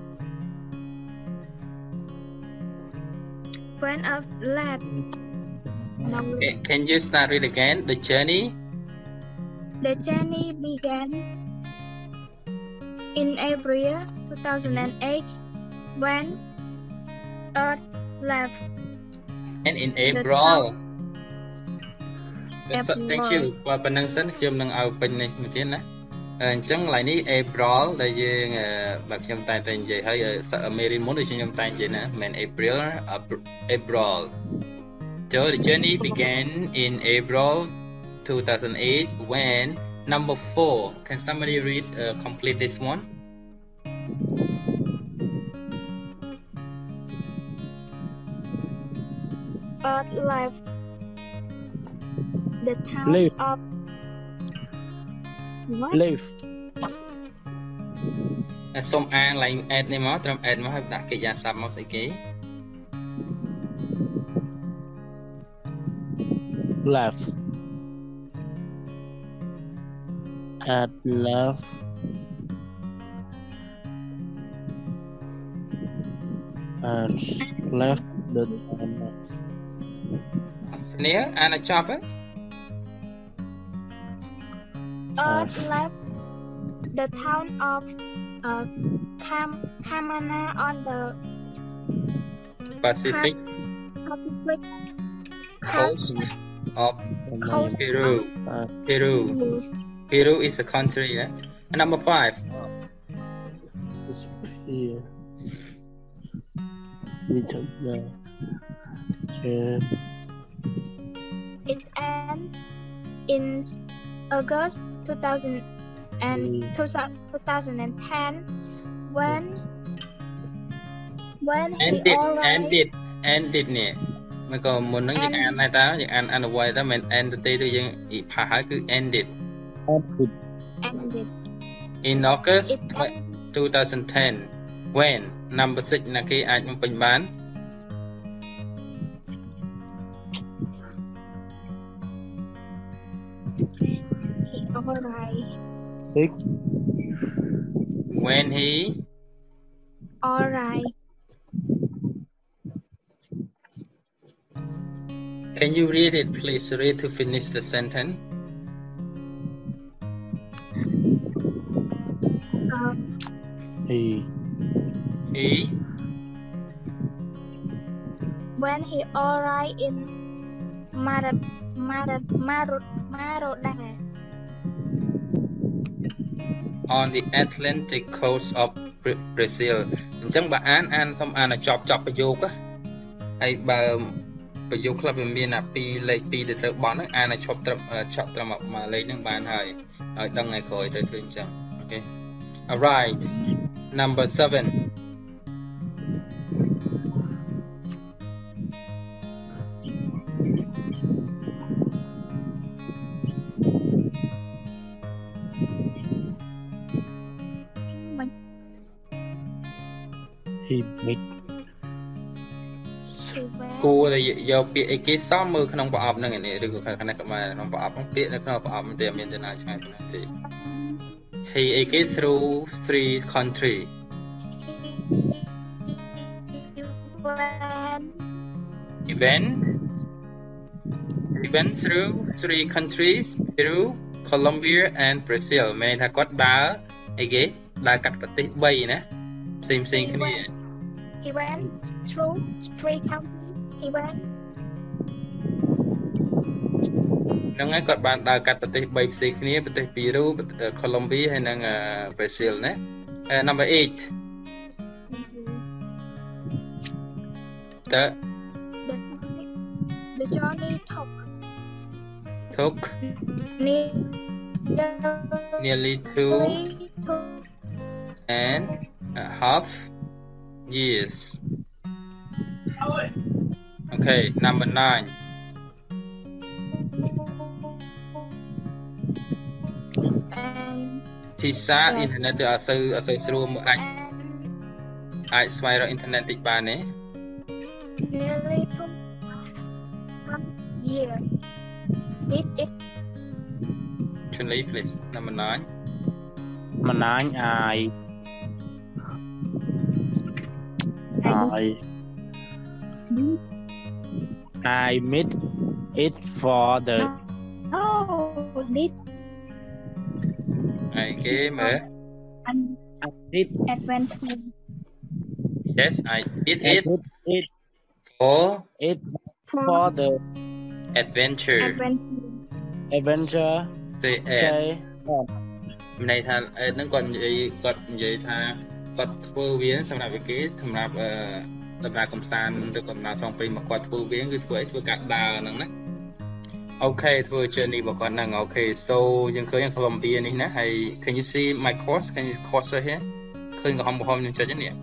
when Earth left. No, Okay, can you start it again the journey the journey began in April two thousand eight when Earth left. and in April That's April. thank you បាទប៉ុណ្ណឹងសិនខ្ញុំនឹងឲ្យពេញនេះមួយទៀតណាអញ្ចឹងកន្លែងនេះ April ដែលយើងបាទខ្ញុំតែងតែនិយាយហើយមេរៀនមុនដូចខ្ញុំតែងនិយាយណាមិន April April So the journey began in April two thousand eight when number four can somebody read uh, complete this one Earth left the town Leave. of what? live សូមអានឡើង add នេះមកត្រឹម add មកហើយដាក់កិរិយាសព្ទមកស្អីគេ left at left at left the town of នេះអានឲ្យចប់ហ៎ Earth left the town of uh, Kam Kamana on the Pacific Pacific coast of coast Peru uh, Peru Peru is a country yeah? And number five disappear into the chair It ended in August two thousand and two thousand ten when when he ended already ended ended នេះមិនក៏មុនហ្នឹងយើងអានដែរតើយើងអានអានអ្វីតើមិន end ទេដូចយើងផាសហើយគឺ ended ended ended in August it ended two thousand ten when number six ណាគេអាចបំពេញបាន he alright six when he alright can you read it please read to finish the sentence uh, he he when he alright in Marat Marat Marut Maroda on the Atlantic coast of Brazil អញ្ចឹងបើអានអានសូមអានឲ្យចប់ចប់ប្រយោគណាហើយបើប្រយោគខ្លះវាមានអាពីរលេខពីរដែលត្រូវបន់ហ្នឹងអានឲ្យឈប់ត្រឹមឆក់ត្រឹមមកលេខហ្នឹងបានហើយឲ្យដឹងឲ្យក្រោយត្រូវធ្វើអញ្ចឹងអូខេ Alright number seven he made គួរតែយកពាក្យអីគេសមមើលក្នុងប្រអប់ហ្នឹងនេះឬក៏ខាងនេះខ្មែរក្នុងប្រអប់ហ្នឹងពាក្យនៅក្នុងប្រអប់មិនទេមានទេណាឆ្ងាយប៉ុណ្ណាទេ He អីគេ through three country when He went He went through three countries Peru Colombia and Brazil មានន័យថាគាត់ដើរអីគេដើរកាត់ប្រទេសបីណាផ្សេងផ្សេងគ្នា he went through three countries he went นั่งไงกดบานดาวกัดประเทศใบสีนี้ประเทศปีรูโคลอมเบียให้นั่งบราซิลนะ number eight the the journey took took nearly two and a half years okay number nineที่ซาอินเทอร์เน็ตเดี๋ยวเอาซื้อเอาซื้อซื้อมือไอไอสมัยเราอินเทอร์เน็ตติดบ้านเนี่ย nearly two years did it Chun-Li please number nine mà nói ai ai I made it for the oh did I came uh, I did adventure yes I did I it did it for it for the adventure adventure adventure say okay ad ในทางเอ็ดนั่นก่อนยัยก่อนยัยทางก่อนทัวร์เวียนสำหรับวิกิสำหรับเอ่อดำนาคำสานหรือดำนาสองปีมากกว่าทัวร์เวียนคือทัวร์ทัวร์กัดดาวนั่นนะโอเคทัวร์เจอร์นี่มาก่อนนั่งโอเค so ยังเคยยังโคลอมเบียนี่นะให้ can you see my course can you course here เคยกับห้องห้องยังเจอยังเนี่ย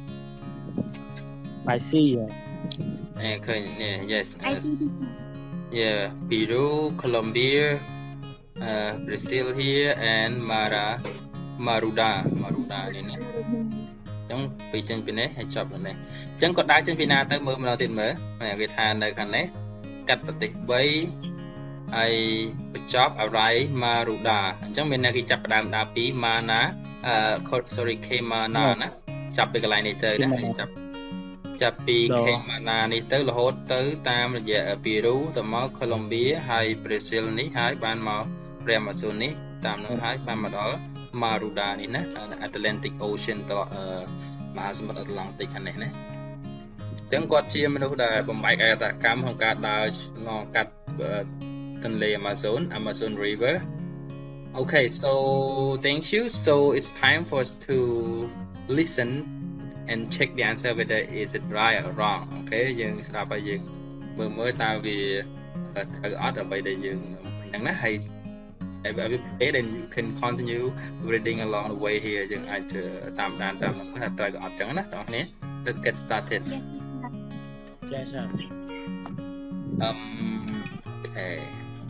I see เออเคยเนี่ย yes I did it yeah Peru Colombia uh, Brazil here and Mara Maruda Maruda นี่นะจังไปเช่นเป็นเนี่ยให้จบแล้วเนี่ยจังกดได้เช่นปีนาเติมมือมาเราติดมือเนี่ยวิธานในคันนี้กัดปฏิบัติไอไปจอบอะไรมารูดาจังเป็นนักจับประดามดาปีมานะเอ่อ sorry เคมานานะจับไปกันไรในเตอร์นะจับจับปีเคมานาในเตอร์ละโหดเตอร์ตามระยะปีรูต่อมาโคลอมเบียไฮบราซิลนี่ไฮบ้านมาเรียมาซูนี่ตามนู้นไฮบ้านมาดอลมารูดานี่นะแอตแลนติกโอเชียนต่อเอ่อมหาสมุทรแอตแลนติกคันนี้นะจังกอดเชียร์มนุษย์ได้บำบัดการตัดกรรมของการดาวนองกัดทะเล Amazon Amazon River okay so thank you so it's time for us to listen and check the answer whether is it right or wrong okay យើងស្ដាប់ហើយយើងមើលមើលតើវាត្រូវអត់ដើម្បីដែលយើងហ្នឹងណាហើយ then you can continue reading along the way here យើងអាចតាមដានតាមហ្នឹងថាត្រូវក៏អត់ចឹងណាបងប្អូន let's get started yes sir um okay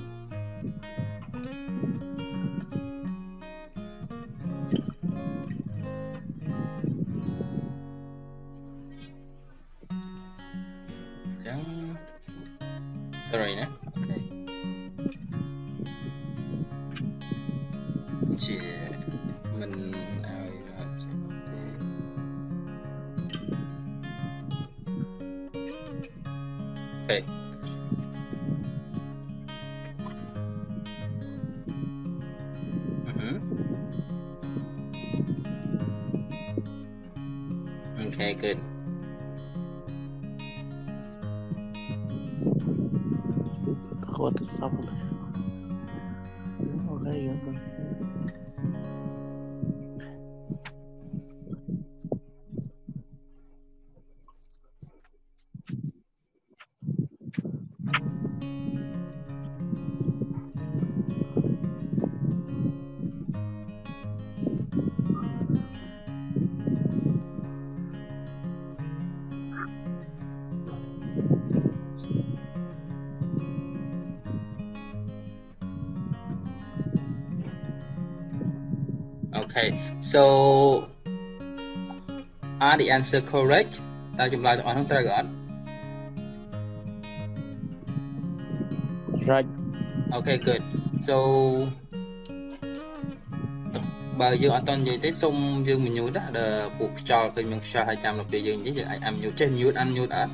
Yang sorry nè okay chị mình okay mm-hmm. okay good What the fuck? Okay, okay. Okay, so are the answer correct? តើចម្លើយទាំងអស់នោះត្រូវឬអត់ Right. Okay, good. So បើយើងអត់តន់និយាយទេសូមយើងបញ្ញូតណាដល់ពួកខ្យល់ឃើញមានខ្យល់ហើយចាំដល់ពេលយើងនិយាយយើងអាចអាំញូតចេះញូតអាំញូតអត់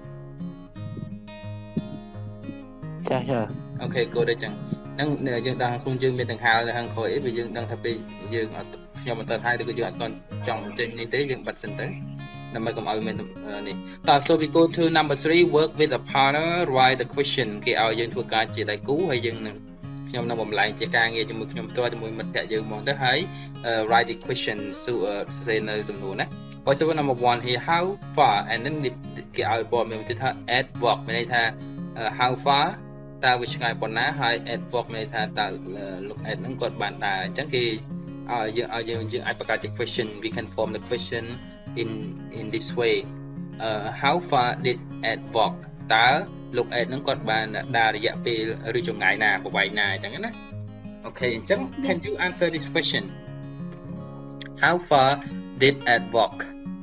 ចាស់ចា Okay, good ទេចឹងហ្នឹងយើងដឹងខ្លួនយើងមានដង្ហើមនៅខាងក្រោយអីវាយើងដឹងថាពេលយើងអត់ខ្ញុំអត់ទៅហើយឬក៏យើងអត់តន់ចង់ចេញនេះទេយើងបិទសិនទៅដើម្បី កុំឲ្យមាននេះតើ so we go to number three work with a partner write the question គេឲ្យយើងធ្វើការជាដៃគូហើយយើងនឹងខ្ញុំនឹងបំលែងជាការងារជាមួយខ្ញុំផ្ទាល់ជាមួយមិត្តភក្តិយើងហ្មងទៅហើយ write the question សួរសរសេរនៅសំណួរណា voice over number one here how far and then គេឲ្យព័ត៌មានទៀតថា at walk មានន័យថា how far តើវាឆ្ងាយប៉ុណ្ណាហើយ at walk មានន័យថាតើ look at ហ្នឹងគាត់បានដើរអញ្ចឹងគេឲ្យយើងឲ្យយើងយើងអាចបង្កើតជា question we can form the question in in this way uh, how far did at walk តើ look at ហ្នឹងគាត់បានដើររយៈពេលឬចម្ងាយណាប្រវែងណាអញ្ចឹងណាអូខេអញ្ចឹង can you answer this question how far did at walk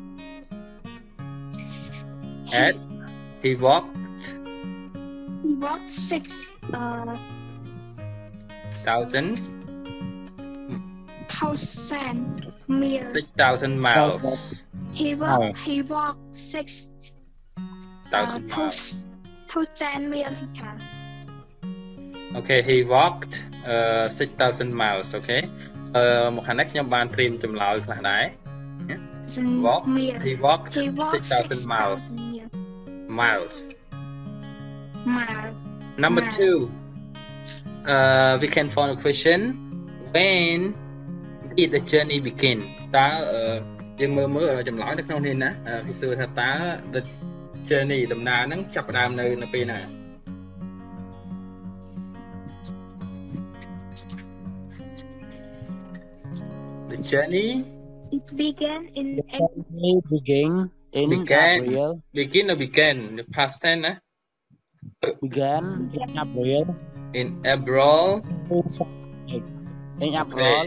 at he walked he walked six uh thousands thousand miles six thousand miles he walked he walked six thousand uh, miles two ten miles okay he walked uh six thousand miles okay អឺមកខាងនេះខ្ញុំបានត្រៀមចម្លើយខ្លះដែរ walk he walked six thousand miles miles mile number mile. two uh we can form a question when did the journey begin តើយើងមើលមើលចម្លើយនៅក្នុងនេះណាគេសួរថាតើ the journey ដំណើរហ្នឹងចាប់ផ្ដើមនៅនៅពេលណា the journey it began in journey begin in began April begin or began the past tense ណា began in April in April in April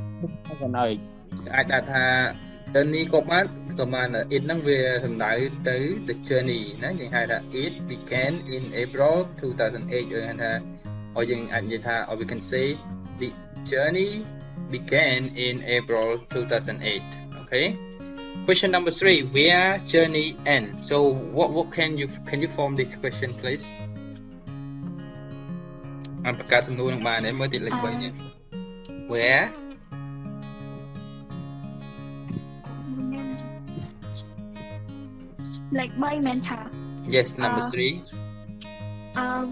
អាចដាក់ថា journey ក៏បានក៏បាន it ហ្នឹងវាសំដៅទៅ the journey ណាយើងហៅថា it began in April two thousand eight យើងហៅថាor យើងអាចនិយាយថា or we can say the journey began in April two thousand eight okay question number three where journey end so what what can you can you form this question please អានប្រកាសសំណួរនឹងបានទេមើលទីលេខបីនេះ where like by mentor yes number uh, three uh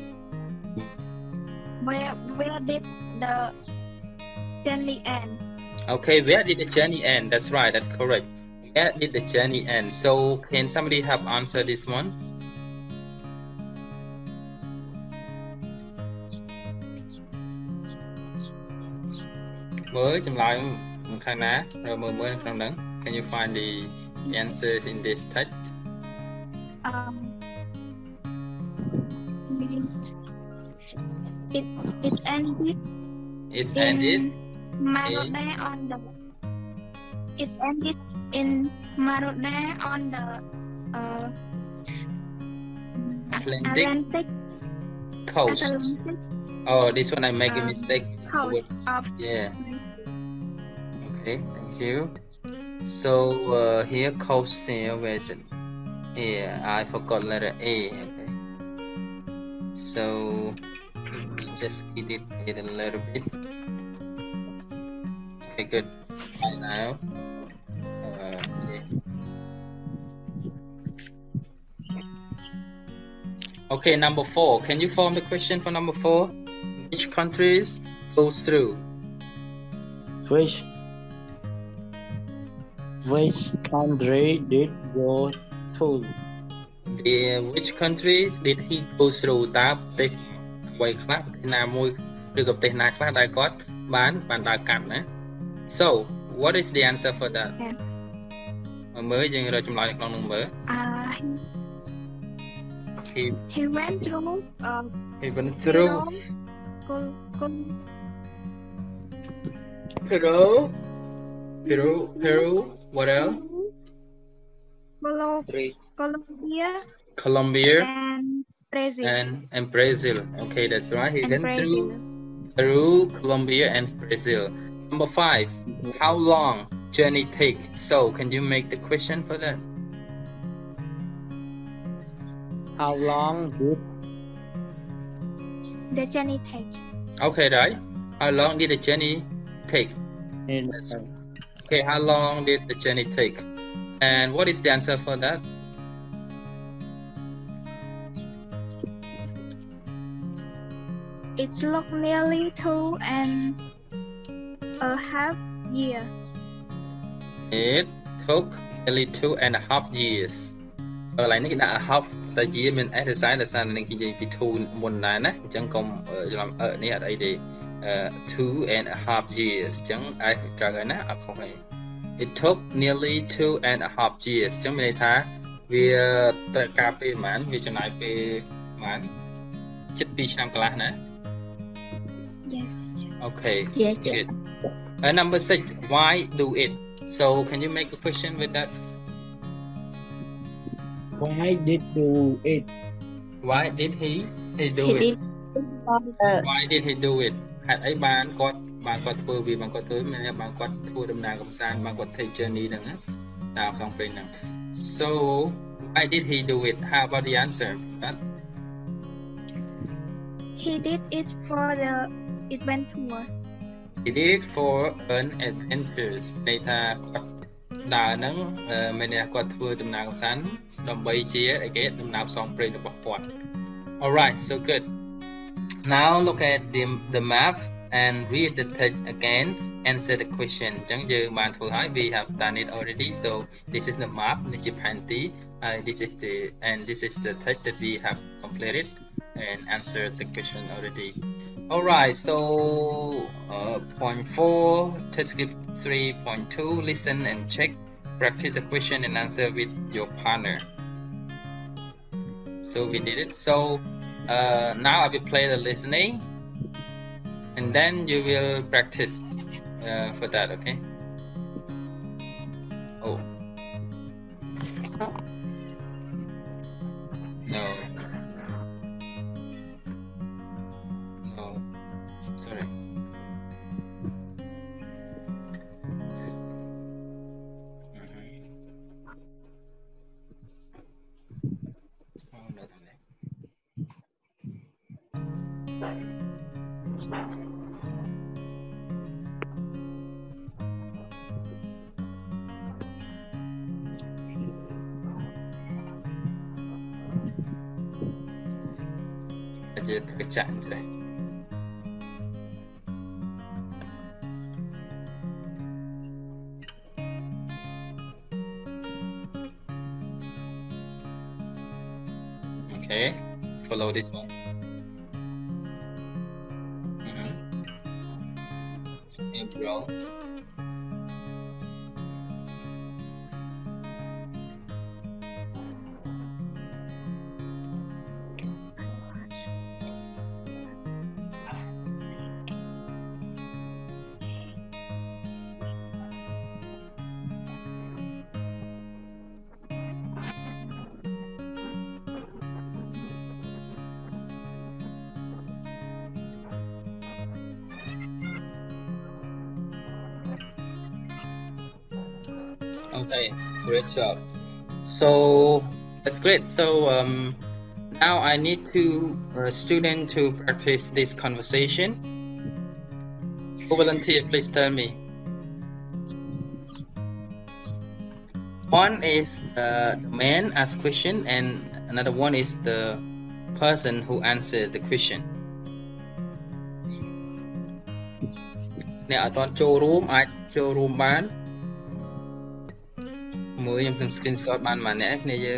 where where did the journey end okay where did the journey end that's right that's correct where did the journey end so can somebody help answer this one mới chấm lại một khai ná rồi mới mới trong đó can you find the answer in this text um it it ended it's in ended Marode on the it ended in Marode on the uh, Atlantic, Atlantic coast Atlantic oh this one I make a um, mistake coast of yeah okay thank you so uh, here coast here where is it yeah I forgot letter A okay so we just edit it a little bit okay good right now uh, okay okay number four can you form the question for number four which countries goes through which which country did go to the which countries did he go through តើប្រទេសអ្វីខ្លះប្រទេសណាមួយឬក៏ប្រទេសណាខ្លះដែលគាត់បានបានដើរកាត់ណា so what is the answer for that មើលយើងរកចម្លើយក្នុងនោះមើល uh he he went through um he went through Col Col Peru Peru Peru what else Colombia Colombia and Brazil and and Brazil okay that's right he and went Brazil. through Peru Colombia and Brazil number five how long journey take so can you make the question for that how long did the journey take okay right how long did the journey take in okay how long did the journey take And what is the answer for that? It took nearly two and a half year. It took nearly two and a half years កន្លែងនេះគេដាក់ half តែ year មាន s ដោយសារដោយសារនឹងនិយាយពី two មុនដែរណាអញ្ចឹងកុំច្រឡំអឺនេះអត់អីទេ two and a half years អញ្ចឹង s ត្រូវហើយណាអត់ខុសទេ It took nearly two and a half years អញ្ចឹងមានន័យថាវាត្រូវការពេលប្រហែលវាចំណាយពេលប្រហែលជិតtwoឆ្នាំកន្លះណា Yes. Okay. Yes. Good. Uh, number six. Why do it? So, can you make a question with that? Why did do it? Why did he he do He it? did. Uh, Why did he do it? ហេតុអីបានគាត់បានគាត់ធ្វើវាបានគាត់ធ្វើមានន័យបានគាត់ធ្វើដំណើរកំសាន្តបានគាត់ take journey ហ្នឹងណាតាមផ្សងព្រេងហ្នឹង So, why did he do it? How about the answer? That? He did it for the adventure. He did it for an adventure ន័យថាគាត់ដើរហ្នឹងមានន័យថាគាត់ធ្វើដំណើរកំសាន្តដើម្បីជាអីគេដំណើរផ្សងព្រេងរបស់គាត់ Alright, so good. Now look at the the map and read the text again. Answer the question. អញ្ចឹងយើងបានធ្វើហើយ we have done it already. So this is the map នេះជាផែនទី uh, this is the and this is the text that we have completed and answered the question already. Alright, so uh, point four, test script three point two, listen and check, practice the question and answer with your partner. So we did it. So uh, now I will play the listening and then you will practice uh, for that, okay? Oh. No. Aja terkecak je. Okay, follow this one. Mm-hmm. April. Okay, great job. So that's great. So um, now I need to uh, student to practice this conversation. Who volunteer? Please tell me. One is uh, the man ask question, and another one is the person who answered the question. អ្នកអត់ទាន់ចូលរួមអាចចូលរួមបាន មើលខ្ញុំទាំង screenshot បានប៉ុន្មានអ្នកគ្នាយើង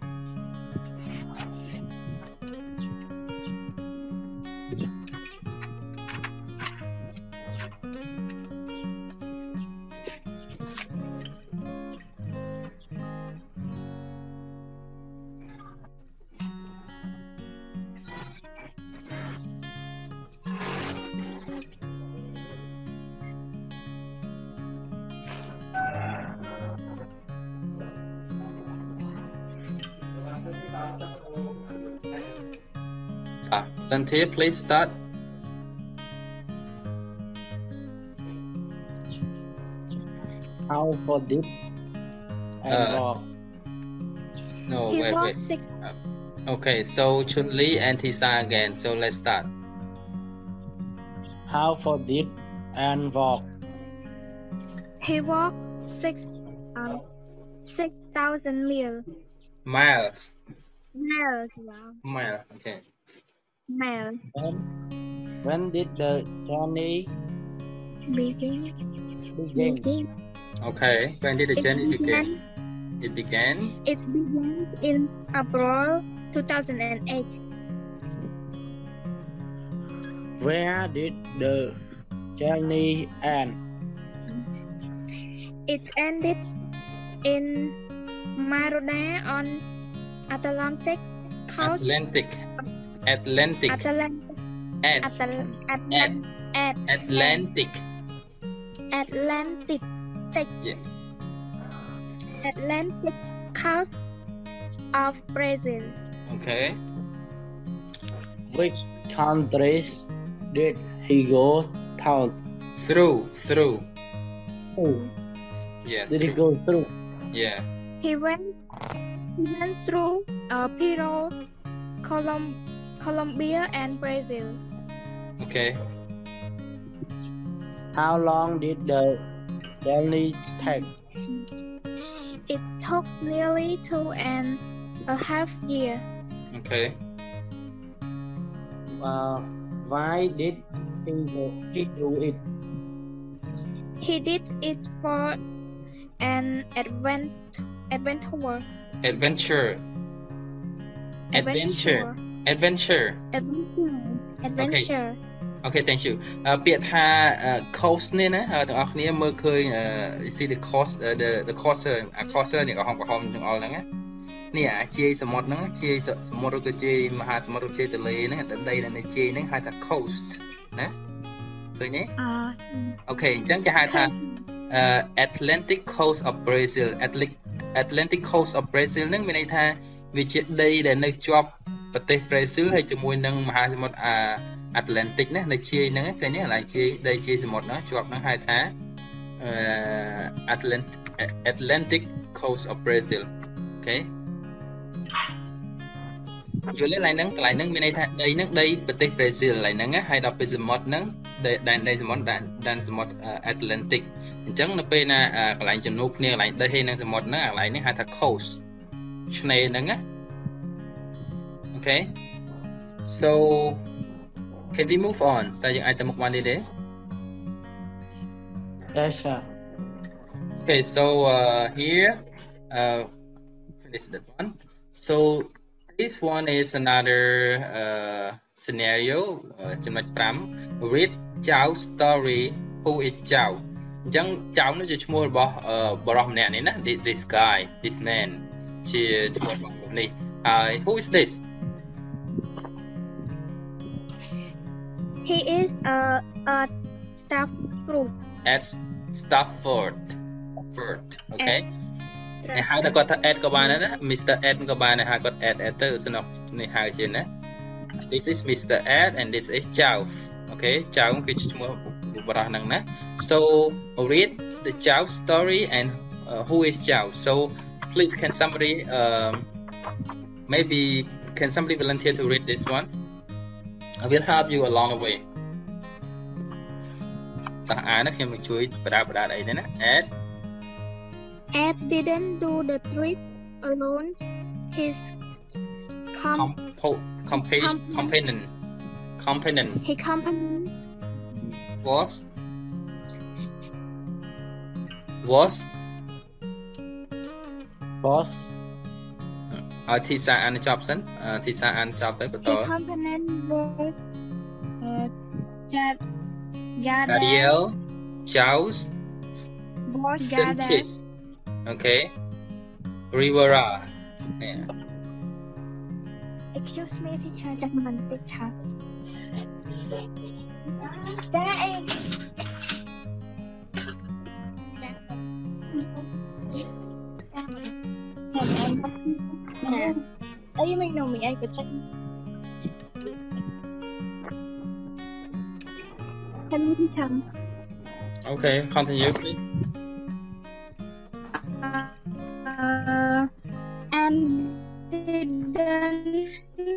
Ah, volunteer, please start. How for dip and Uh, walk? No, He wait, walked wait. six. Okay, so Chun Li and Tisa again. So let's start. How for dip and walk? He walked six um six thousand mil miles miles. Wow. mile okay Miles. When, when did the journey Begin. begin? Begin. okay when did the It journey begin began. it began It began in April two thousand eight. Where did the journey end? It ended in Maroda on Atlantic coast. Atlantic Atlantic Atlantic. at Atal- at Atlan- at Atlantic Atlantic. yeah Atlantic coast of Brazil. okay Which countries did he go through? through through Oh, yes did he through. go through? yeah He went he went through uh, Peru, Colom- Colombia, and Brazil. okay How long did the journey take? It took nearly two and a half year. okay Uh, why did he, go, he do it? He did it for an advent adventure. adventure adventure adventure Adventure. Adventure. okay thank you អឺពាក្យថា cost នេះណាទាំងអស់គ្នាមើលឃើញ you see the cost uh, the the coaster អា coaster នេះក្រហមក្រហមទាំងអស់ហ្នឹងណានេះអាជាយសមុទ្រហ្នឹងជាយសមុទ្រឬក៏ជាយមហាសមុទ្រឬជាយទន្លេហ្នឹងដីនៃជាយហ្នឹងហៅថា coast ណាឃើញទេ Uh, អូខេអញ្ចឹងគេហៅថា uh, Atlantic coast of Brazil Atlantic Atlantic coast of Brazil ហ្នឹងមានន័យថាវាជាដីដែលនៅជាប់ប្រទេស Brazil ហើយជាមួយនឹងមហាសមុទ្រអា Atlantic ណានៅជាយហ្នឹងឃើញទេកន្លែងជាយដីជាយសមុទ្រហ្នឹងជាប់ហ្នឹងហៅថា uh, Atlantic Atlantic coast of Brazil អូខេយល់ទេកន្លែងហ្នឹងកន្លែងហ្នឹងមានន័យថាដីហ្នឹងដីប្រទេស Brazil កន្លែងហ្នឹងហើយដល់ពេលសមុទ្រហ្នឹងដែនដីសមុទ្រដែនសមុទ្រ Atlantic អញ្ចឹងនៅពេលណាកន្លែងជំនួបគ្នាកន្លែងដីហើយនឹងសមុទ្រហ្នឹងកន្លែងនេះហៅថា coast ឆ្នេរហ្នឹងណាអូខេ so can we move on តើយើងអាចទៅមុខបានទេទេ Yes, sir. okay so uh, here uh, finish that one so this one is another uh, scenario ចំណុច5 read Chao story who is Chao អញ្ចឹង Chao នោះជាឈ្មោះរបស់បរិសម្នាក់នេះណា this guy this man ជាឈ្មោះរបស់នេះហើយ who is this he is a a staff group at Stafford Ford okay at ហើយហៅតែគាត់ថា Ed ក៏បានដែរណា Mister Ed ក៏បានដែរហៅគាត់ Ed Ed ទៅស្នុកនេះហៅជាណា this is Mister Ed and this is Chao okay Chao គឺជាឈ្មោះបរិសហ្នឹងណា so read the Chao story and uh, who is Chao so please can somebody um, maybe can somebody volunteer to read this one I will help you along the way តោះអានខ្ញុំនឹងជួយបដាបដាអីទេណា Ed Ed didn't do the trip alone. His com- Compo- companion companion companion he company was was Boss, ឲ្យធីសាអានចប់សិនធីសាអានចប់ទៅបន្ត he company was uh, that Gadiel Chaos was gathered Sentis okay Rivera yeah. excuse me teacher ចាំបន្តិចค่ะចាអេអីមិននោះមីអីក៏ចេះ Can you teacher okay continue please uh, and didn't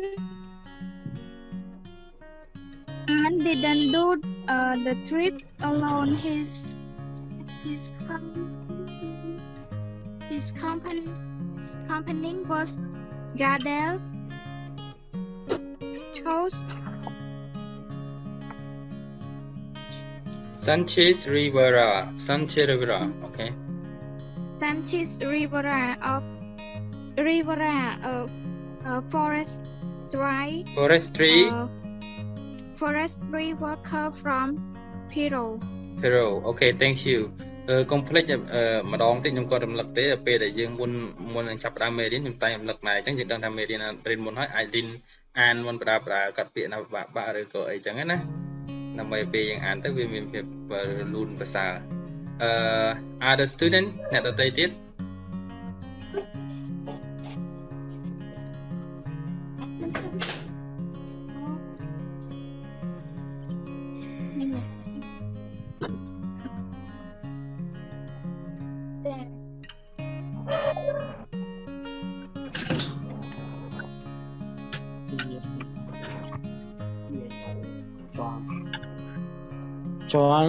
and didn't do uh, the trip alone. His his company his company company was Gardel chose Sanchez Rivera Sanchez Rivera okay Sanchez Rivera of Rivera of uh, Forest Drive Forestry uh, forestry worker from Peru Peru okay thank you អឺកុំភ្លេចអឺម្ដងទៀតខ្ញុំក៏រំលឹកទេពេលដែលយើងមុនមុននឹងចាប់ផ្ដើមមេរៀនខ្ញុំតែរំលឹកដែរអញ្ចឹងយើងដឹងថាមេរៀនរៀនមុនហើយអាចរៀនអានមុនបដាបដាកាត់ពាក្យណាបាក់បាក់ឬក៏អីចឹងណាដើម្បីពេលយើងអានទៅវាមានភាពរលូនប្រសើរអឺ other student អ្នកដទៃទៀតចង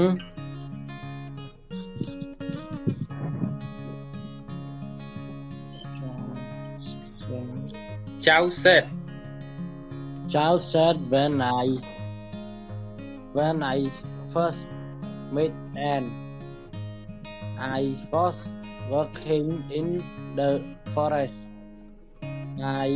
Chow said Chow said when I when I first met Anne I was working in the forest I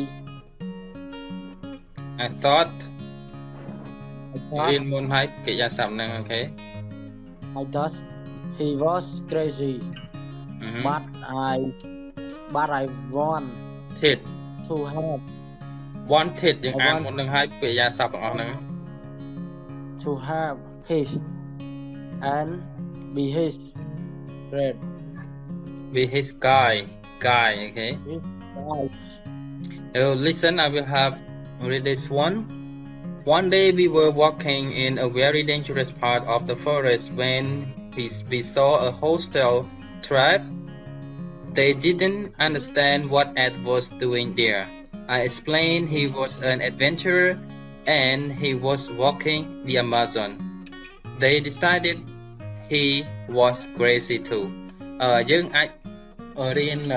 I thought I thought, រៀនមុនហើយកិរិយាសព្ទហ្នឹងអូខេ I thought he was crazy but I but I wanted to have wanted យើងអានមុននឹងហើយកិរិយាសព្ទទាំងអស់ហ្នឹង to have his and be his friend be his guy guy okay his guy. Oh, listen I will have read this one. One day we were walking in a very dangerous part of the forest when we, we saw a hostile tribe. They didn't understand what Ed was doing there. I explained he was an adventurer and he was walking the Amazon. They decided he was crazy too. Uh, យើងអាចរៀន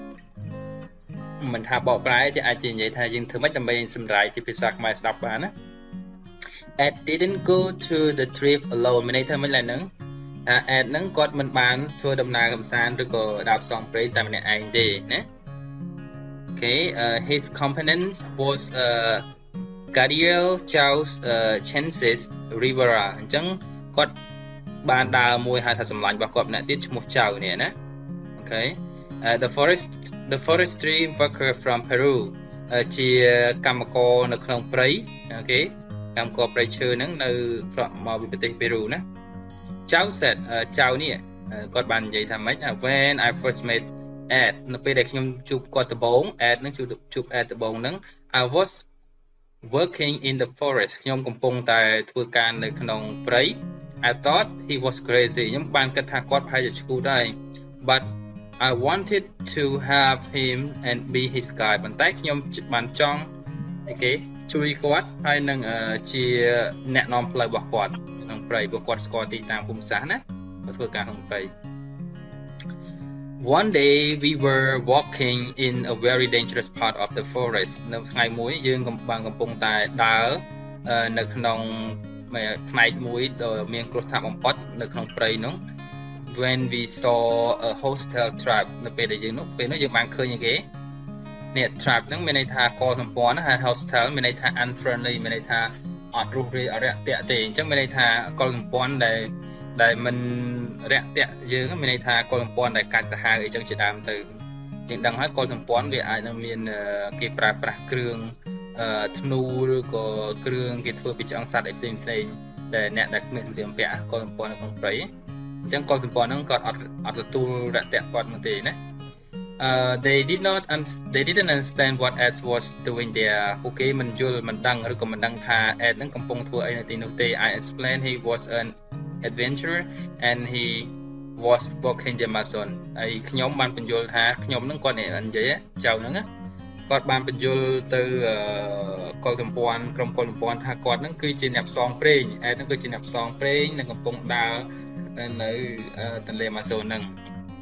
មិនថាបកប្រែទេអាចនិយាយថាយើងធ្វើម៉េចដើម្បីសម្រាយជាភាសាខ្មែរស្ដាប់បានណា Ed didn't go to the trip alone មានន័យថាមិនឡើយហ្នឹងថា Ed ហ្នឹងគាត់មិនបានធ្វើដំណើរកម្សាន្តឬក៏ដើរផ្សងព្រេងតែម្នាក់ឯងទេណា Okay uh, his companion was uh, Gadiel Charles uh, Chances Rivera អញ្ចឹងគាត់បានដើរមួយហៅថាសម្លាញ់របស់គាត់ម្នាក់ទៀតឈ្មោះចៅនេះណា Okay uh, the forest the forestry worker from Peru ជាកម្មករនៅក្នុងព្រៃអូខេកម្មករព្រៃឈើហ្នឹងនៅមកពីប្រទេសពេរូណាចៅ said ចៅនេះគាត់បាននិយាយថាម៉េច when I first met Ed នៅពេលដែលខ្ញុំជួបគាត់ដំបូង Ed ហ្នឹងជួបជួប Ed ដំបូងហ្នឹង I was working in the forest ខ្ញុំកំពុងតែធ្វើការនៅក្នុងព្រៃ I thought he was crazy ខ្ញុំបានគិតថាគាត់ប្រហែលជាឆ្កួតហើយ but I wanted to have him and be his guy ប៉ុន្តែខ្ញុំបានចង់អូខេជួយគាត់ហើយនឹងជាអ្នកនាំផ្លូវរបស់គាត់ក្នុងព្រៃព្រោះគាត់ស្គាល់ទីតាំងភូមិសាស្ត្រណាគាត់ធ្វើការក្នុងព្រៃ One day we were walking in a very dangerous part of the forest នៅថ្ងៃមួយយើងបានកំពុងតែដើរនៅក្នុងផ្នែកមួយដែលមានគ្រោះថ្នាក់បំផុតនៅក្នុងព្រៃនោះ when we saw a hostile tribe នៅពេលដែលយើងនោះពេលនោះយើងបានឃើញគេនេះ tribe ហ្នឹងមានន័យថាកលសម្ព័ន្ធហើយ hostile មានន័យថា unfriendly មានន័យថាអត់រុះរាយអរិយតាក់ទេអញ្ចឹងមានន័យថាកលសម្ព័ន្ធដែលដែលមិនរាក់តាក់យើងមានន័យថាកលសម្ព័ន្ធដែលកាច់សាហាវអីចឹងជាដើមទៅយើងដឹងហើយកលសម្ព័ន្ធវាអាចនឹងមានគេប្រើប្រាស់គ្រឿងធ្នូឬក៏គ្រឿងគេធ្វើពីឆ្អឹងសត្វផ្សេងផ្សេងដែលអ្នកដែលគ្មានសម្ភារៈពាក់កលសម្ព័ន្ធនៅក្នុងព្រៃអញ្ចឹងកលសម្ព័ន្ធហ្នឹងគាត់អត់អត់ទទួលរយៈគាត់នោះទេណា Uh, they did not they didn't understand what Ed was doing there ពួកគេមិនយល់មិនដឹងឬក៏មិនដឹងថា Ed ហ្នឹងកំពុងធ្វើអីនៅទីនោះទេ I explained he was an adventurer and he was walking the Amazon ហើយខ្ញុំបានបញ្យល់ថាខ្ញុំហ្នឹងគាត់និយាយចៅហ្នឹងគាត់បានបញ្យល់ទៅកុលសម្ព័ន្ធក្រុមកុលសម្ព័ន្ធថាគាត់ហ្នឹងគឺជាអ្នកផ្សងព្រេង Ed ហ្នឹងគឺជាអ្នកផ្សងព្រេងនិងកំពុងដើរនៅទន្លេ Amazon ហ្នឹង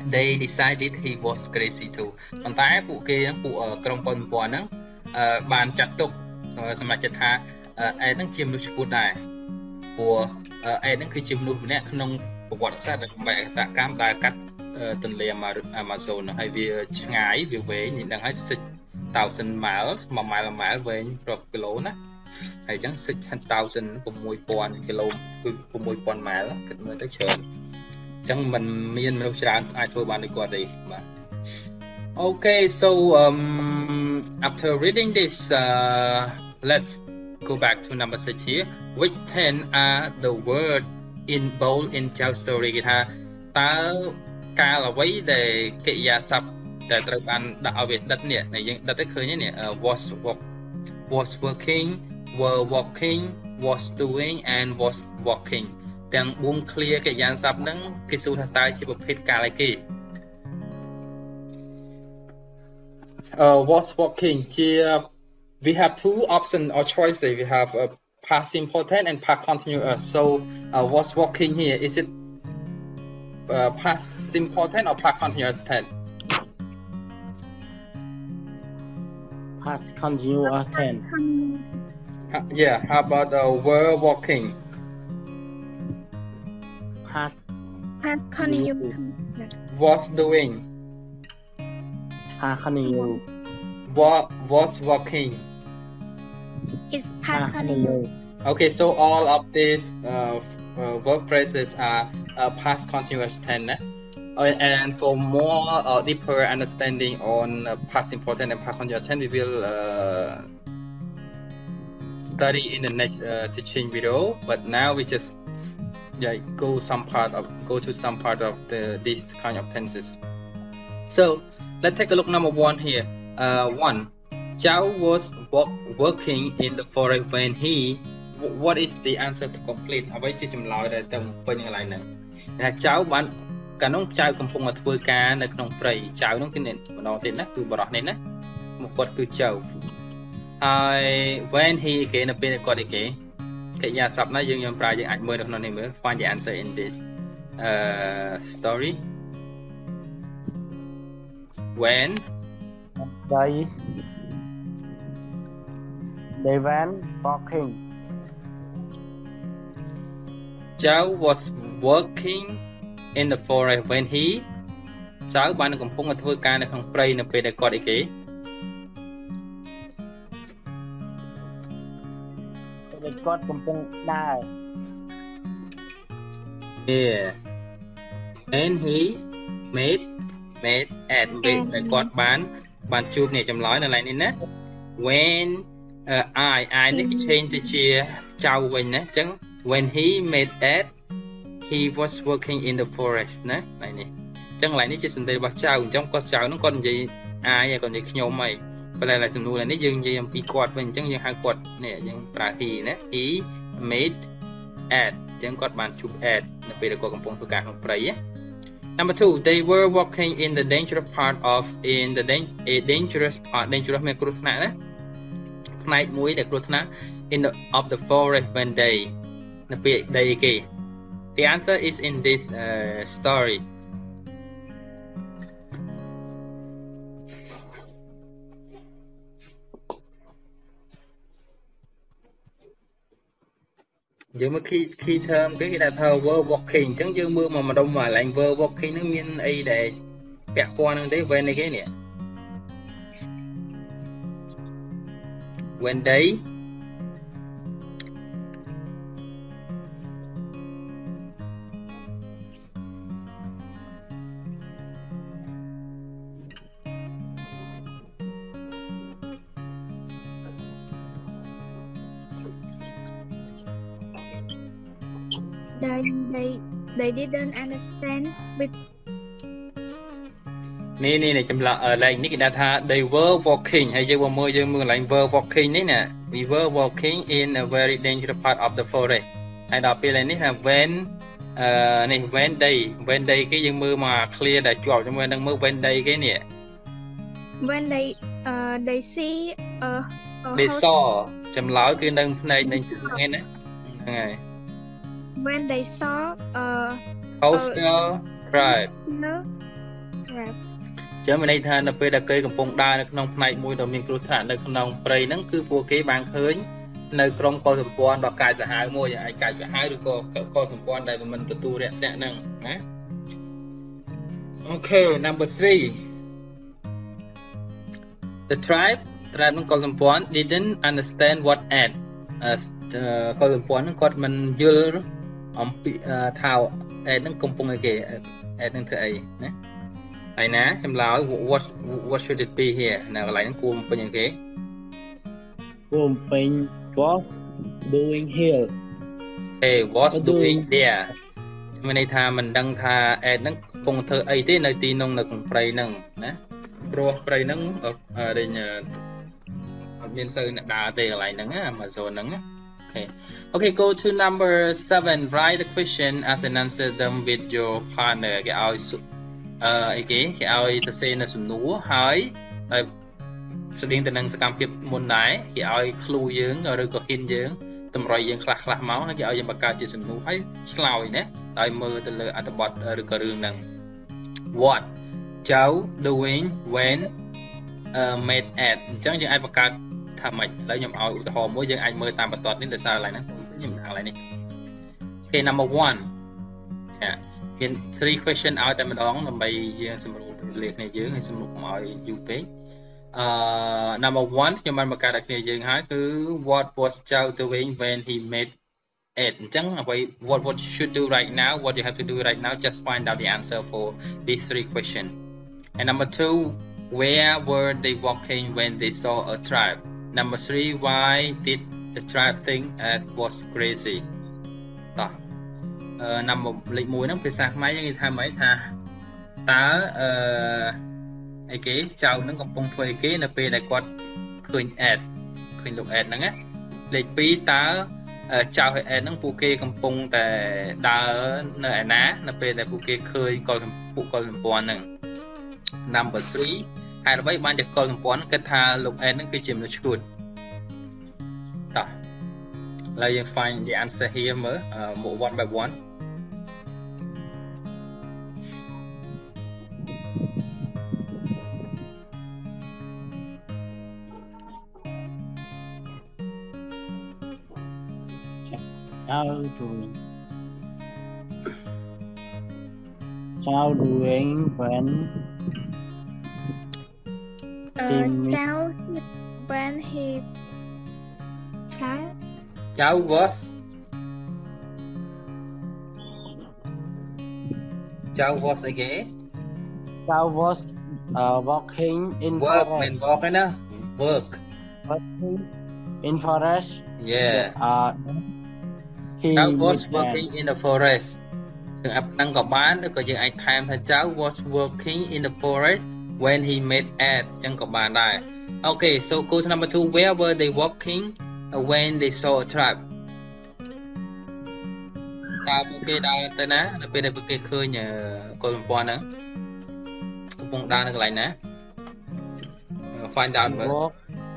they decided he was crazy too ប៉ុន្តែពួកគេពួកក្រុមប៉ុនប៉ុនហ្នឹងបានចាត់ទុកសមាជិកថាអេតហ្នឹងជាមនុស្សឈួតដែរព្រោះអេតហ្នឹងគឺជាមនុស្សម្នាក់ក្នុងប្រវត្តិសាស្ត្រនៃអតកម្មដែលកាត់ទន្លេ Amazon ហើយវាឆ្ងាយវាវែងនេះដឹងហើយsix thousand miles one mile one mile វែងរាប់គីឡូណាហើយអញ្ចឹងsix thousand six thousandគីឡូគឺsix thousand mile គិតមើលទៅច្រើនអញ្ចឹងมันមានមនុស្សច្រើនអាចធ្វើបានដូចគាត់ទេបាទ Okay so um after reading this uh, let's go back to number six here which ten are the word in bold in Chao story គេថាតើកាលអ្វីដែលកិរិយាសព្ទដែលត្រូវបានដាក់ឲ្យវាដិតនេះយើងដិតទៅឃើញនេះ was walk was working were walking was doing and was walking ទាំងបួន clear កិរិយាសព្ទហ្នឹងគេសួរថាតើជាប្រភេទកាលអីគេ uh was walking ជា we have two options or choices we have a past simple tense and past continuous so uh, was walking here is it uh, past simple tense or past continuous tense past continuous tense uh, yeah how about uh, were walking past past continuous was doing past continuous what was walking it's past continuous okay so all of these uh, uh, verb phrases are uh, past continuous tense uh, and for more uh, deeper understanding on uh, past simple tense and past continuous tense we will uh, study in the next uh, teaching video but now we just yeah, go some part of go to some part of the these kind of tenses so let's take a look number one here uh, one Zhao was walk, working in the forest when he what is the answer to complete អ្វីជាចម្លើយដែលទៅពេញកន្លែងហ្នឹងថាចៅបានកាលនោះចៅកំពុងតែធ្វើការនៅក្នុងព្រៃចៅនោះគឺម្ដងទៀតណាគឺបរិះនេះណាមកគាត់គឺចៅហើយ when he គេនៅពេលគាត់អីគេកិរិយាសព្ទណាយើងយើងប្រើយើងអាចមើលនៅក្នុងនេះមើល find the answer in this uh story when they they went walking Zhao was working in the forest when he ចៅបានកំពុងតែធ្វើការនៅក្នុងព្រៃនៅពេលដែលគាត់អីគេពេលគាត់កំពុងដើរ Yeah and he made made at ពេលដែលគាត់បានបានជួបនេះចម្លើយនៅកន្លែងនេះណា when uh, I I នេះគេ change ទៅជាចៅវិញណាអញ្ចឹងwhen he made that he was working in the forest ណាកន្លែងនេះអញ្ចឹងកន្លែងនេះជាសន្ទររបស់ចៅអញ្ចឹងគាត់ចៅហ្នឹងគាត់និយាយអាយគាត់និយាយខ្ញុំហីប៉ុន្តែសំណួរនេះយើងនិយាយអំពីគាត់វិញអញ្ចឹងយើងហៅគាត់នេះយើងប្រើ he ណា he made at អញ្ចឹងគាត់បានជួប at នៅពេលដែលគាត់កំពុងធ្វើការក្នុងព្រៃណា Number two they were walking in the dangerous part of in the a dangerous part dangerous មានគ្រោះថ្នាក់ណាផ្នែកមួយដែលគ្រោះថ្នាក់ in the of the forest when they នៅពេលដីគេ The answer is in this uh, story យើងមើល key key term គេគេថា were walking អញ្ចឹងយើងមើលមកម្ដុំមកឡើង were walking ហ្នឹងមានអីដែលពាក់ព័ន្ធនឹងទេ when នេះគេនេះ when they they they they didn't understand with នេះនេះចម្លើយឡើងនេះគេថា they were walking ហើយយើងមកមើលយើងមើលឡើង were walking នេះណា we were walking in a very dangerous part of the forest ហើយដល់ពេលនេះថា when អឺនេះ when they when they គេយើងមើលមក clear ដែលជាប់ជាមួយនឹងមើល when they គេនេះ when they uh they see a, a they house, saw ចម្លើយគឺនៅផ្នែកនឹងហ្នឹងណាហ្នឹងហើយ when they saw a coastal tribe no tribe ចឹងមានន័យថានៅពេលដែលគេកំពុងដើរនៅក្នុងផ្នែកមួយដ៏មានគ្រោះថ្នាក់នៅក្នុងព្រៃហ្នឹងគឺពួកគេបានឃើញនៅក្រុមកុលសម្ព័ន្ធដ៏កាយសាហាវមួយអាចកាយសាហាវឬក៏កុលសម្ព័ន្ធដែលមិនទទួលរាក់ទាក់ហ្នឹងណាអូខេ number three the tribe tribe នឹងកុលសម្ព័ន្ធ didn't understand what ad កុលសម្ព័ន្ធហ្នឹងគាត់មិនយល់អំពីថា ad ហ្នឹងកំពុងអីគេ ad ហ្នឹងធ្វើអីណាហើយណាចម្លើយ what what should it be here នៅកន្លែងហ្នឹងគួរបំពេញអីគេគួរបំពេញ was doing here hey was doing there មានន័យថាមិនដឹងថា ad ហ្នឹងកំពុងធ្វើអីទេនៅទីនោះនៅក្នុងព្រៃហ្នឹងណាព្រោះព្រៃហ្នឹងរៀងអត់មានសូវអ្នកដើរទេកន្លែងហ្នឹង Amazon ហ្នឹង okay okay go to number seven write the question as and answer them with your partner គេឲ្យអឺអីគេគេឲ្យសរសេរនៅសំណួរហើយហើយស្តៀងទៅនឹងសកម្មភាពមុនដែរគេឲ្យ clue យើងឬក៏ hint យើងតម្រុយយើងខ្លះខ្លះមកហើយគេឲ្យយើងបង្កើតជាសំណួរហើយឆ្លើយណាដោយមើលទៅលើអត្ថបទឬក៏រឿងហ្នឹង what ចៅ doing when uh, made at អញ្ចឹងយើងអាចបង្កើតថាម៉េចឥឡូវខ្ញុំឲ្យឧទាហរណ៍មួយយើងអាចមើលតាមបន្ទាត់នេះដោយសារកន្លែងហ្នឹងខ្ញុំដាក់កន្លែងនេះ okay number one មាន three question ឲ្យតែម្ដងដើម្បីយើងសម្រួលពេលវេលាគ្នាយើងហើយសម្រួលមកឲ្យយូរពេកអឺ number one ខ្ញុំបានបង្កើតឲ្យគ្នាយើងហើយគឺ what was Chow doing when he made it អញ្ចឹងអ្វី what what you should do right now what you have to do right now just find out the answer for these three questions and number two where were they walking when they saw a tribe number three why did the tribe think it was crazy តោះអឺ number លេខមួយហ្នឹងភាសាខ្មែរយើងនិយាយថាម៉េចថាតើអឺអីគេចៅហ្នឹងកំពុងធ្វើអីគេនៅពេលដែលគាត់ឃើញ ad ឃើញលោក ad ហ្នឹងណាលេខពីរតើចៅហើយ ad ហ្នឹងពួកគេកំពុងតែដើរនៅឯណានៅពេលដែលពួកគេឃើញកុលពួកកុលសម្ព័ន្ធហ្នឹង number three ហេតុអ្វីបានជាកុលសម្ព័ន្ធគិតថាលោក ad ហ្នឹងគឺជាមនុស្សឈួតតោះឥឡូវយើង find the answer here មើល one by one How doing How doing when uh, Chow when he child Chow was Chow was again Chow was uh, walking in work forest mình work ấy đó work working in forest yeah uh, he Chow was met working in the forest យើងអាប់ដឹងក៏បានឬក៏យើងអាចថែមថា Chow was working in the forest when he met ad អញ្ចឹងក៏បានដែរ Okay so go to number two where were they walking when they saw a tribe តើពួកគេដើរទៅណានៅពេលដែលពួកគេឃើញកុលសម្ព័ន្ធហ្នឹងកំពុងដើរនៅកន្លែងណា find out មើល walk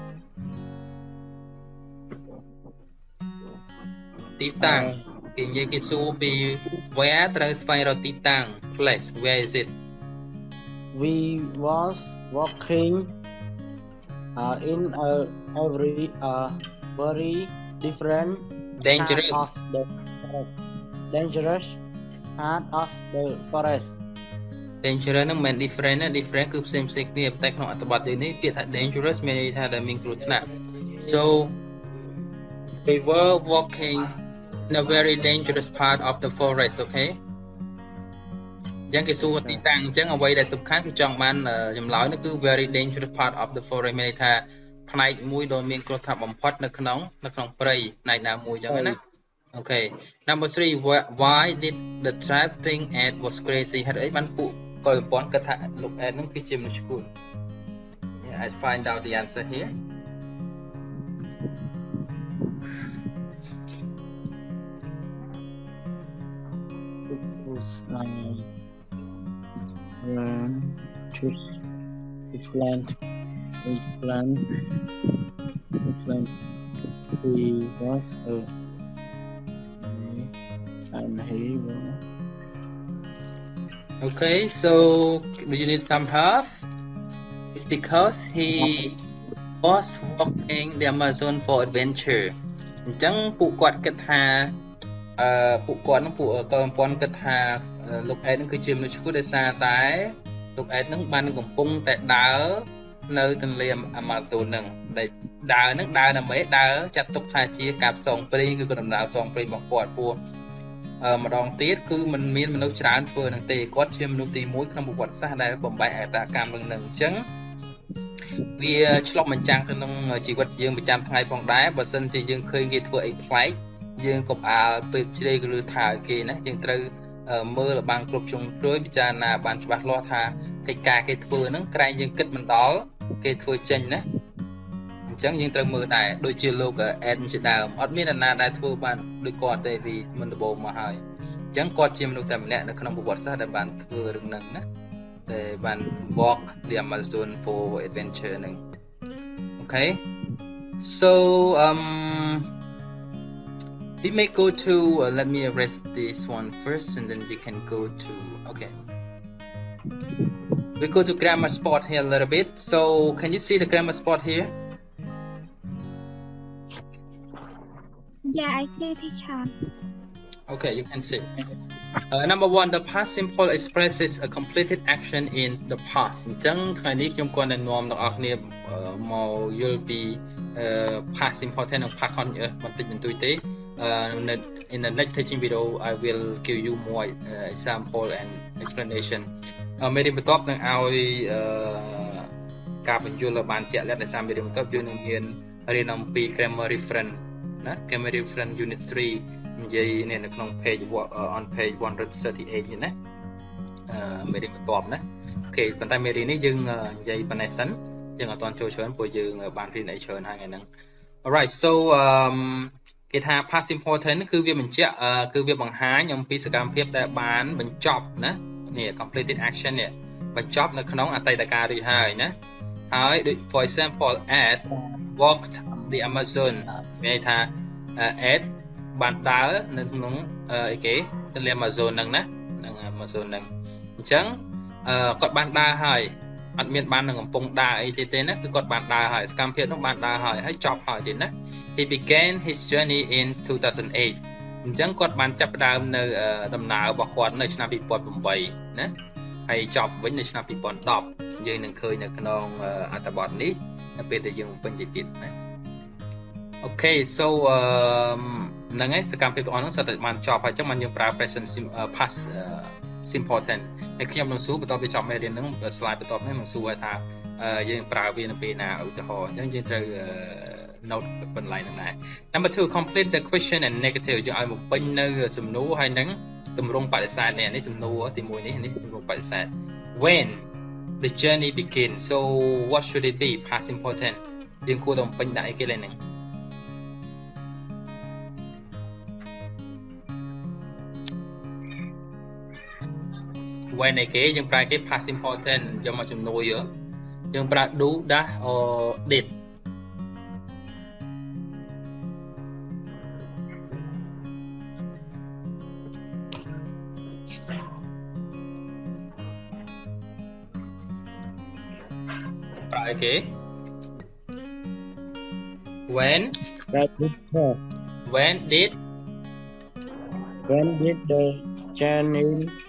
ទីតាំងគេនិយាយគេសួរពី where ត្រូវស្វែងរកទីតាំង place where is it we was walking uh, in a every uh, very different dangerous part of the forest. dangerous part of the forest dangerous ហ្នឹងមិន different ណា different គឺផ្សេងផ្សេងគ្នាតែក្នុងអត្ថបទនេះពាក្យថា dangerous មានន័យថាដែលមានគ្រោះថ្នាក់ so they were walking in a very dangerous part of the forest okay អញ្ចឹងគេសួរទីតាំងអញ្ចឹងអ្វីដែលសំខាន់គឺចង់បានចម្លើយនោះគឺ very dangerous part of the forest មានន័យថាផ្នែកមួយដ៏មានគ្រោះថ្នាក់បំផុតនៅក្នុងនៅក្នុងព្រៃផ្នែកណាមួយអញ្ចឹងណា Okay number three why did the tribe think Ed was crazy ហេតុអីបានពួកកុលសម្ព័ន្ធគិតថាលោក Ed ហ្នឹងគឺជាមនុស្សឈួត Yeah I find out the answer here um, um, to plant we plant we plant he was a and he was Okay, so do you need some help? It's because he was walking the Amazon for adventure. អញ្ចឹងពួកគាត់គិតថាអឺពួកគាត់នឹងពួកកូនប៉ុនគិតថាលោកអេតនឹងគឺជាមនុស្សឈ្មោះដោយសារតែលោកអេតនឹងបានកំពុងតែដើរនៅទន្លេ Amazon នឹងដែលដើរនឹងដើរដើម្បីដើរចាត់ទុកថាជាការផ្សងព្រេងគឺក៏ដំណើរផ្សងព្រេងរបស់គាត់ពោះអឺម្ដងទៀតគឺมันមានមនុស្សច្រើនធ្វើនឹងទេគាត់ជាមនុស្សទីមួយក្នុងប្រវត្តិសាស្ត្រដែលបំបែកអត្តកម្មនឹងនឹងអញ្ចឹងវាឆ្លុះបញ្ចាំងទៅក្នុងជីវិតយើងប្រចាំថ្ងៃផងដែរបើសិនជាយើងឃើញគេធ្វើអីប្លែកយើងកុំអាលពេបជ្រេកឬថាឲ្យគេណាយើងត្រូវមើលឲ្យបានគ្រប់ជ្រុងជ្រោយពិចារណាបានច្បាស់លាស់ថាកិច្ចការគេធ្វើហ្នឹងក្រែងយើងគិតមិនដល់គេធ្វើចេញណាអញ្ចឹងយើងត្រូវមើលដែរដូចជាលោកអេតជាដើមអត់មានអ្នកណាដែលធ្វើបានដូចគាត់ទេvìមិនដំបូងមកហើយអញ្ចឹងគាត់ជាមនុស្សតែម្នាក់នៅក្នុងប្រវត្តិសាស្ត្រដែលបានធ្វើរឿងហ្នឹងណាដែលបាន walk the Amazon for adventure ហ្នឹង Okay so um we may go to uh, let me erase this one first and then we can go to okay we go to grammar spot here a little bit so can you see the grammar spot here yeah I see teacher okay you can see uh, number one the past simple expresses a completed action in the past អញ្ចឹងថ្ងៃនេះខ្ញុំគាត់ណែនាំដល់អ្នកគ្នាមកយល់ពី past simple tense និង past continuous បន្តិចបន្តួចទេ uh, in the next teaching video I will give you more uh, example and explanation មេរៀនបន្ទាប់នឹងឲ្យការបញ្យល់ឲ្យបានជាក់លាក់ដោយសារមេរៀនបន្ទាប់យើងនឹងមានរៀនអំពី grammar reference ណា grammar reference unit three និយាយនៅក្នុង page on page one thirty-eight នេះណាមេរៀនបន្ទាប់ណាអូខេប៉ុន្តែមេរៀននេះយើងនិយាយប៉ុណ្ណេះសិនយើងអត់ទាន់ចូលច្រើនព្រោះយើងបានរៀនអីច្រើនហើយថ្ងៃហ្នឹង Alright so um គេថា past simple tense គឺវាបញ្ជាក់គឺវាបង្ហាញអំពីសកម្មភាពដែលបានបញ្ចប់ណានេះ completed action នេះបញ្ចប់នៅក្នុងអតីតកាលរួចហើយណាហើយដូច for example Ed walked the Amazon មានន័យថា Ed បានដើរនៅក្នុងអីគេទន្លេ Amazon ហ្នឹងណានឹង Amazon ហ្នឹងអញ្ចឹងគាត់បានដើរហើយអត់មានបាននឹងកំពុងដើរអីទេទេណាគឺគាត់បានដើរហើយសកម្មភាពនោះបានដើរហើយហើយចប់ហើយទេណា He began his journey in two thousand eight អញ្ចឹងគាត់បានចាប់ផ្ដើមនៅដំណើររបស់គាត់នៅឆ្នាំtwo thousand eightណាហើយចប់វិញនៅឆ្នាំtwo thousand tenយើងនឹងឃើញនៅក្នុងអត្ថបទនេះនៅពេលដែលយើងបំពេញទៅទៀតណា Okay so ហ្នឹងហើយសកម្មភាពទាំងអស់ហ្នឹងសុទ្ធតែបានចប់ហើយអញ្ចឹងបានយើងប្រើ present past simple tense ហើយខ្ញុំនឹងសួរបន្ទាប់ពីចប់មេរៀនហ្នឹង slide បន្ទាប់នេះនឹងសួរថាយើងប្រើវានៅពេលណាឧទាហរណ៍អញ្ចឹងយើងត្រូវ note បន្លែងហ្នឹងដែរ Number two complete the question and negative យើងឲ្យបំពេញនៅសំណួរហើយនឹងទម្រង់បដិសេធនេះនេះសំណួរទីមួយនេះនេះទម្រង់បដិសេធ When the journey begins so what should it be past simple tense យើងគួរតែបំពេញដាក់អីគេលេងហ្នឹងWhen ឯគេយើងប្រើគេ past simple tense យកមកជំនួយយើងប្រើ do does or did ប្រើគេ When When did When did the journey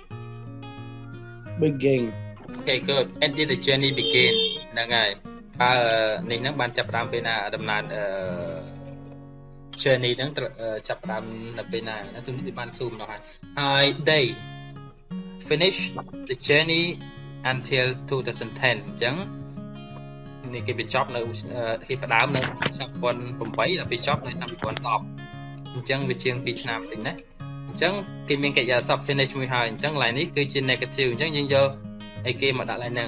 begin Okay good When did the journey begin ហ្នឹងហើយបើនេះហ្នឹងបានចាប់ផ្ដើមពេលណាដំណើរ journey ហ្នឹងចាប់ផ្ដើមនៅពេលណាសូមបានស៊ូមម្ដងហើយហើយ they finish the journey until two thousand ten អញ្ចឹងនេះគេបញ្ចប់នៅគេផ្ដើមនៅឆ្នាំtwo thousand eightដល់ពេលចប់នៅឆ្នាំtwo thousand tenអញ្ចឹងវាជាងtwoឆ្នាំតិចណាអញ្ចឹងគេមានកិរិយាសព្ទ finish មួយហើយអញ្ចឹង line នេះគឺជា negative អញ្ចឹងយើងយកអីគេមកដាក់ line ហ្នឹង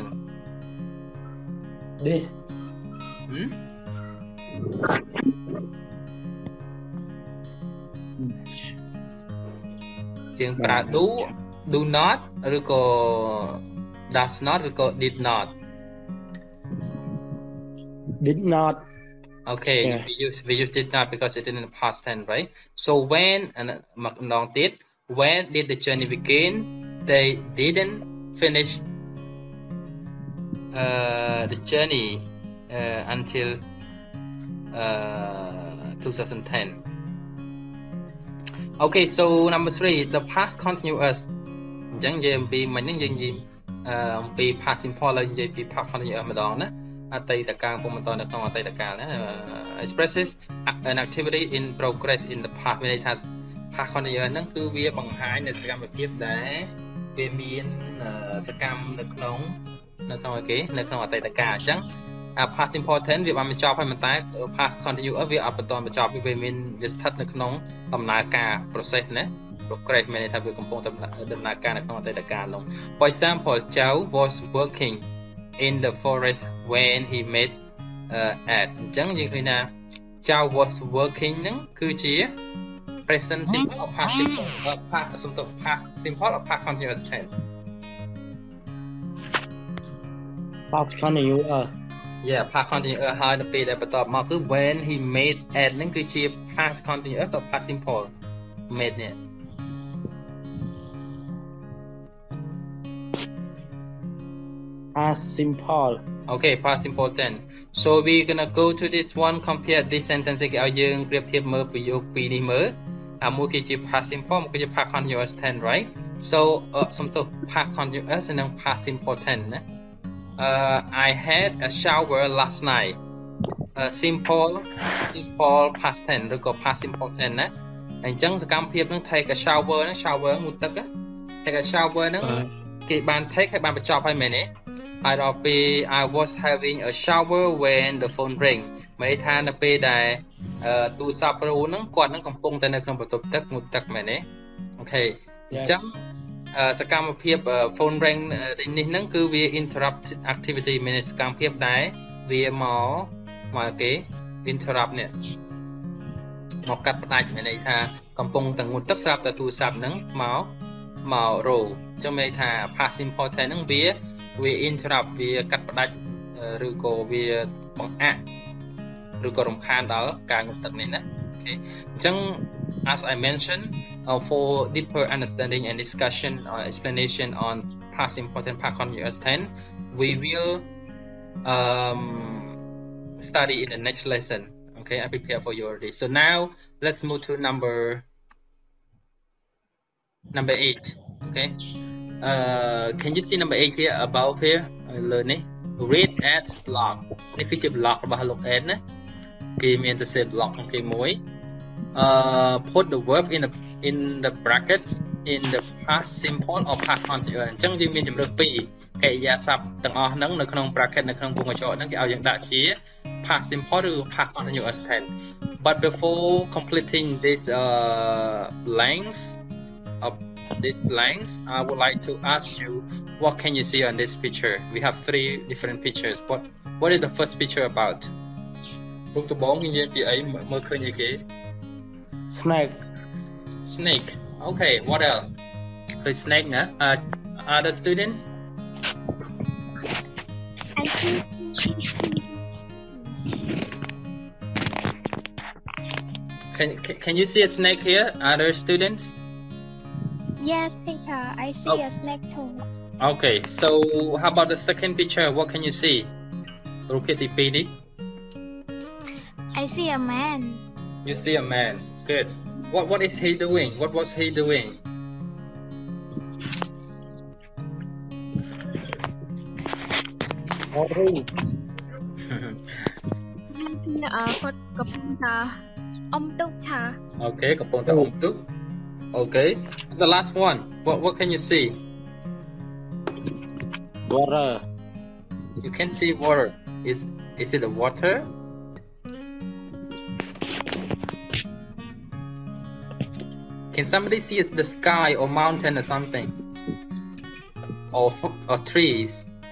did ជាងប្រើ do do not ឬក៏ does not ឬក៏ did not did not Okay yeah. we use we use did not because it's in the past tense right so when and ម្ដងទៀត when did the journey begin they didn't finish uh, the journey uh, until uh, twenty ten. Okay, so number three, the past continuous. Chẳng về vì mình những gì gì vì past simple là gì vì past continuous mà đó nè. Tây đặc càng phong tồn đặc không Tây đặc càng nè expresses an activity in progress in the past when it has past continuous ហ្នឹងគឺវាបង្ហាញនៅសកម្មភាពដែលវាមានសកម្មនៅក្នុងនៅក្នុងគេនៅក្នុងអតីតកាលអញ្ចឹង past simple tense វាបានបញ្ចប់ហើយប៉ុន្តែ past continuous វាអត់បន្តបញ្ចប់វាមានវាស្ថិតនៅក្នុងដំណើរការ process ណា progress មានន័យថាវាកំពុងតែដំណើរការនៅក្នុងអតីតកាលនោះ For example Chow was working in the forest when he met uh, at អញ្ចឹងយើងឃើញថា Chow was working ហ្នឹងគឺជា present simple or past simple uh, past សំដៅ past simple or past continuous tense past continuous yeah past continuous ហើយនៅពេលដែលបន្តមកគឺ when he made at ហ្នឹងគឺជា past continuous ក៏ past simple made នេះ past simple okay past simple tense so we gonna go to this one compare this sentence គេឲ្យយើងប្រៀបធៀបមើលប្រយោគពីរនេះមើលអាមួយគឺជា past simple មួយគឺជា past continuous tense right so សំទោស past continuous និង past simple tense ណា Uh, I had a shower last night. Uh, simple, simple past tense ឬក៏ past simple tense ណាអញ្ចឹងសកម្មភាពនឹង take a shower ហ្នឹង shower ងូតទឹក take a shower ហ្នឹងគេបាន take ហើយបានបញ្ចប់ហើយមែនទេហើយដល់ពេល I was having a shower when the phone rang មានន័យថានៅពេលដែលទូរស័ព្ទព្រូហ្នឹងគាត់នឹងកំពុងតែនៅក្នុងបន្ទប់ទឹកងូតទឹកមែនទេអូខេអញ្ចឹងសកម្មភាព phone ring នេះហ្នឹងគឺវា interrupt activity មានសកម្មភាពដែលវាមកមកគេ interrupt នេះមកកាត់ផ្ដាច់មានន័យថាកំពុងតែងូតទឹកស្រាប់តែទូរស័ព្ទហ្នឹងមកមករោអញ្ចឹងមានន័យថា past simple tense ហ្នឹងវាវា interrupt វាកាត់ផ្ដាច់ឬក៏វាបង្អាក់ឬក៏រំខានដល់ការងូតទឹកនេះណាអូខេអញ្ចឹង as I mentioned Uh, for deeper understanding and discussion or explanation on past important past continuous tense, we will um, study in the next lesson. Okay, I prepare for you already. So now let's move to number number eight. Okay, uh, can you see number eight here above here? Uh, learning read at block. នេះគឺជា block របស់ look at ណាគេមានទៅ set block ក្នុងគេមួយ uh, put the verb in the in the brackets in the past simple or past continuous អញ្ចឹងយើងមានជម្រើសពីរកិរិយាសព្ទទាំងអស់ហ្នឹងនៅក្នុង bracket នៅក្នុងវងកញ្ចក់ហ្នឹងគេឲ្យយើងដាក់ជា past simple ឬ past continuous tense but before completing this uh, blanks of these blanks I would like to ask you what can you see on this picture we have three different pictures what what is the first picture about រូបដំបូងនិយាយពីអីមើលឃើញអីគេ snake Snake. Okay, what else? The snake, na? Uh, other student? Can, can can you see a snake here? Other students? Yes, teacher. I see oh. a snake too. Okay, so how about the second picture? What can you see? I see a man. You see a man. Good. What what is he doing? What was he doing? Hurry. Okay,កំពុងតែអុំទូក Okay. The last one. What what can you see? Water. You can see water. Is is it the water? Can somebody see the sky or mountain or something? Or or trees?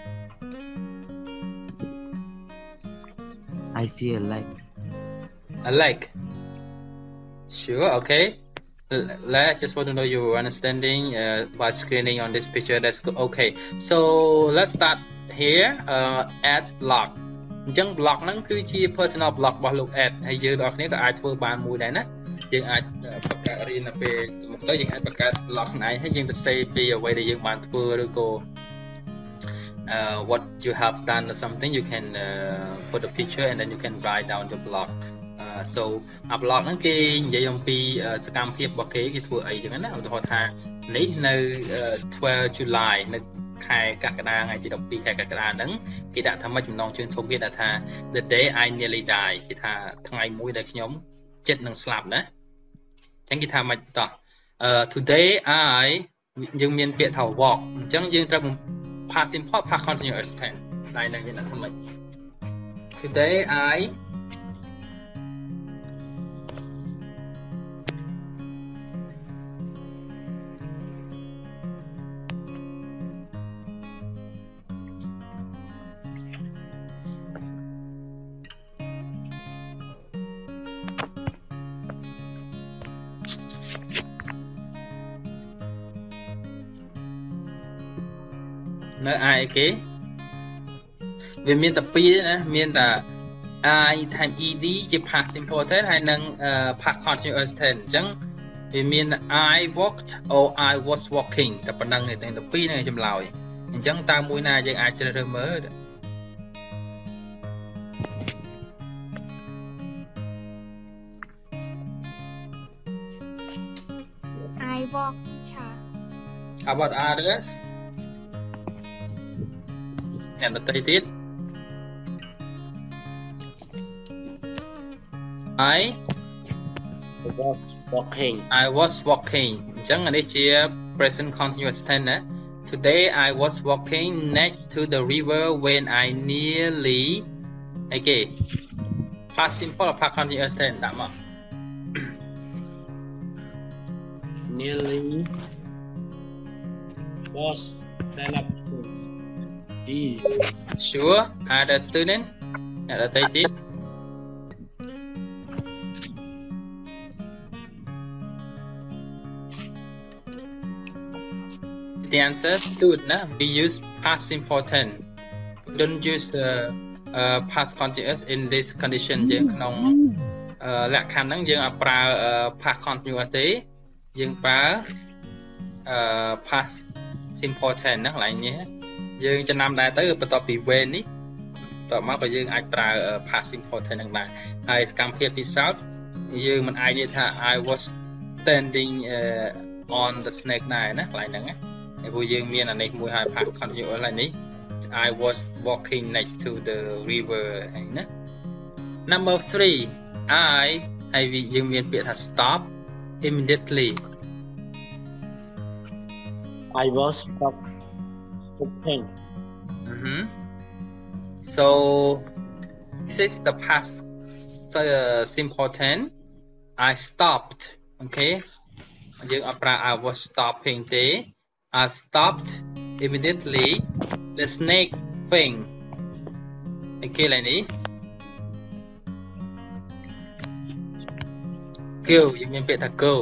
I see a lake. A lake. Sure. Okay. I just want to know your understanding uh, by screening on this picture. That's good. Okay. So let's start here. Uh, add block. អញ្ចឹង block ហ្នឹងគឺជា personal block របស់លោក add ហើយយើងទាំងអស់គ្នាក៏អាចធ្វើបានមួយដែរណាយើងអាចបង្កើតរៀនទៅពេលមកទៅយើងអាចបង្កើត log ខ្លួនឯងហើយយើងទៅ save ពីអ្វីដែលយើងបានធ្វើឬក៏ uh, what you have done or something you can uh, put a picture and then you can write down your blog uh, so អា blog ហ្នឹងគេនិយាយអំពីសកម្មភាពរបស់គេគេធ្វើអីចឹងណាឧទាហរណ៍ថានេះនៅ twelve July នៅខែកក្កដាថ្ងៃទីtwelveខែកក្កដាហ្នឹងគេដាក់ថាម៉េចចំណងជើងធំគេដាក់ថា the day I nearly die គេថាថ្ងៃមួយដែលខ្ញុំចិត្តនឹងស្លាប់ណាអញ្ចឹងគេថាម៉េចតោះ today I យើងមានពាក្យថា walk អញ្ចឹងយើងត្រូវ past simple past continuous tense តែនឹងយើងដាក់ថាម៉េច today Iនៅ I គេវាមានតែពីរណាមានតែ I time ed ជា past simple tense ហើយនឹង past continuous tense អញ្ចឹងវាមាន I walked or I was walking តែប៉ុណ្្នឹងទេតែពីរហ្នឹងចម្លើយអញ្ចឹងតើមួយណាយើងអាចជ្រើសរើសមើល I walk ឆា How about others and the thirdទៀត I was walking I was walking អញ្ចឹងអានេះជា present continuous tense ណា Today I was walking next to the river when I nearly អីគេ past simple or past continuous tense ដាក់មក nearly was developed E Sure other student អ្នកដទៃទៀត The answer stood ណា we use past simple tense don't use uh, uh, past continuous in this condition យើងក្នុង លក្ខខណ្ឌហ្នឹងយើងអត់ប្រើ past continuous ទេយើងប្រើ past simple tense ណាកន្លែងនេះយើងចំណាំដែរទៅបន្ទាប់ពី when នេះតទៅមកក៏យើងអាចប្រើ past simple tense ហ្នឹងដែរហើយសកម្មភាពទីសោតយើងមិនអាចនិយាយថា I was standing uh, on the snake ដែរណាកន្លែងហ្នឹងណាព្រោះយើងមានអានេះមួយហើយ past continuous ហើយនេះ I was walking next to the river ហ្នឹងណា number three I ហើយយើងមានពាក្យថា stop immediately I was stopped stopping mm-hmm. so this is the past uh, simple tense I stopped okay យើងអត់ប្រើ I was stopping ទេ I stopped immediately the snake thing អូខេឡើយនេះ go យើងមានពាក្យថា go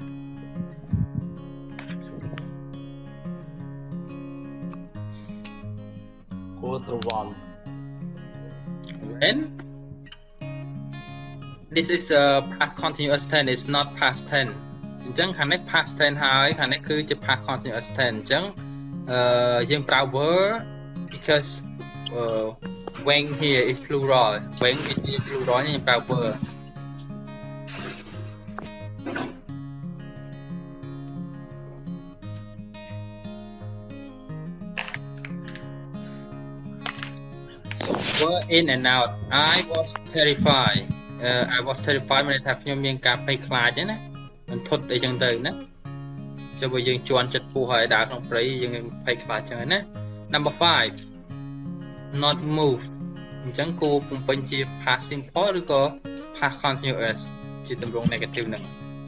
quarter one when this is a past continuous tense is not past tense អញ្ចឹងខាងនេះ past tense ហើយខាងនេះគឺជា past continuous tense អញ្ចឹងអឺយើងប្រើ were because uh, when here is plural when is plural យើងប្រើ were were in and out I was terrified uh, I was terrified មានន័យថាខ្ញុំមានការភ័យខ្លាចណាមិនធត់អីចឹងទៅណាចុះបើយើងជន់ចិត្តពស់ហើយដើរក្នុងព្រៃយើងភ័យខ្លាចចឹងណា number five not move អញ្ចឹងគូបំពេញជា past simple ឬក៏ past continuous ជាទម្រង់ negative ហ្នឹង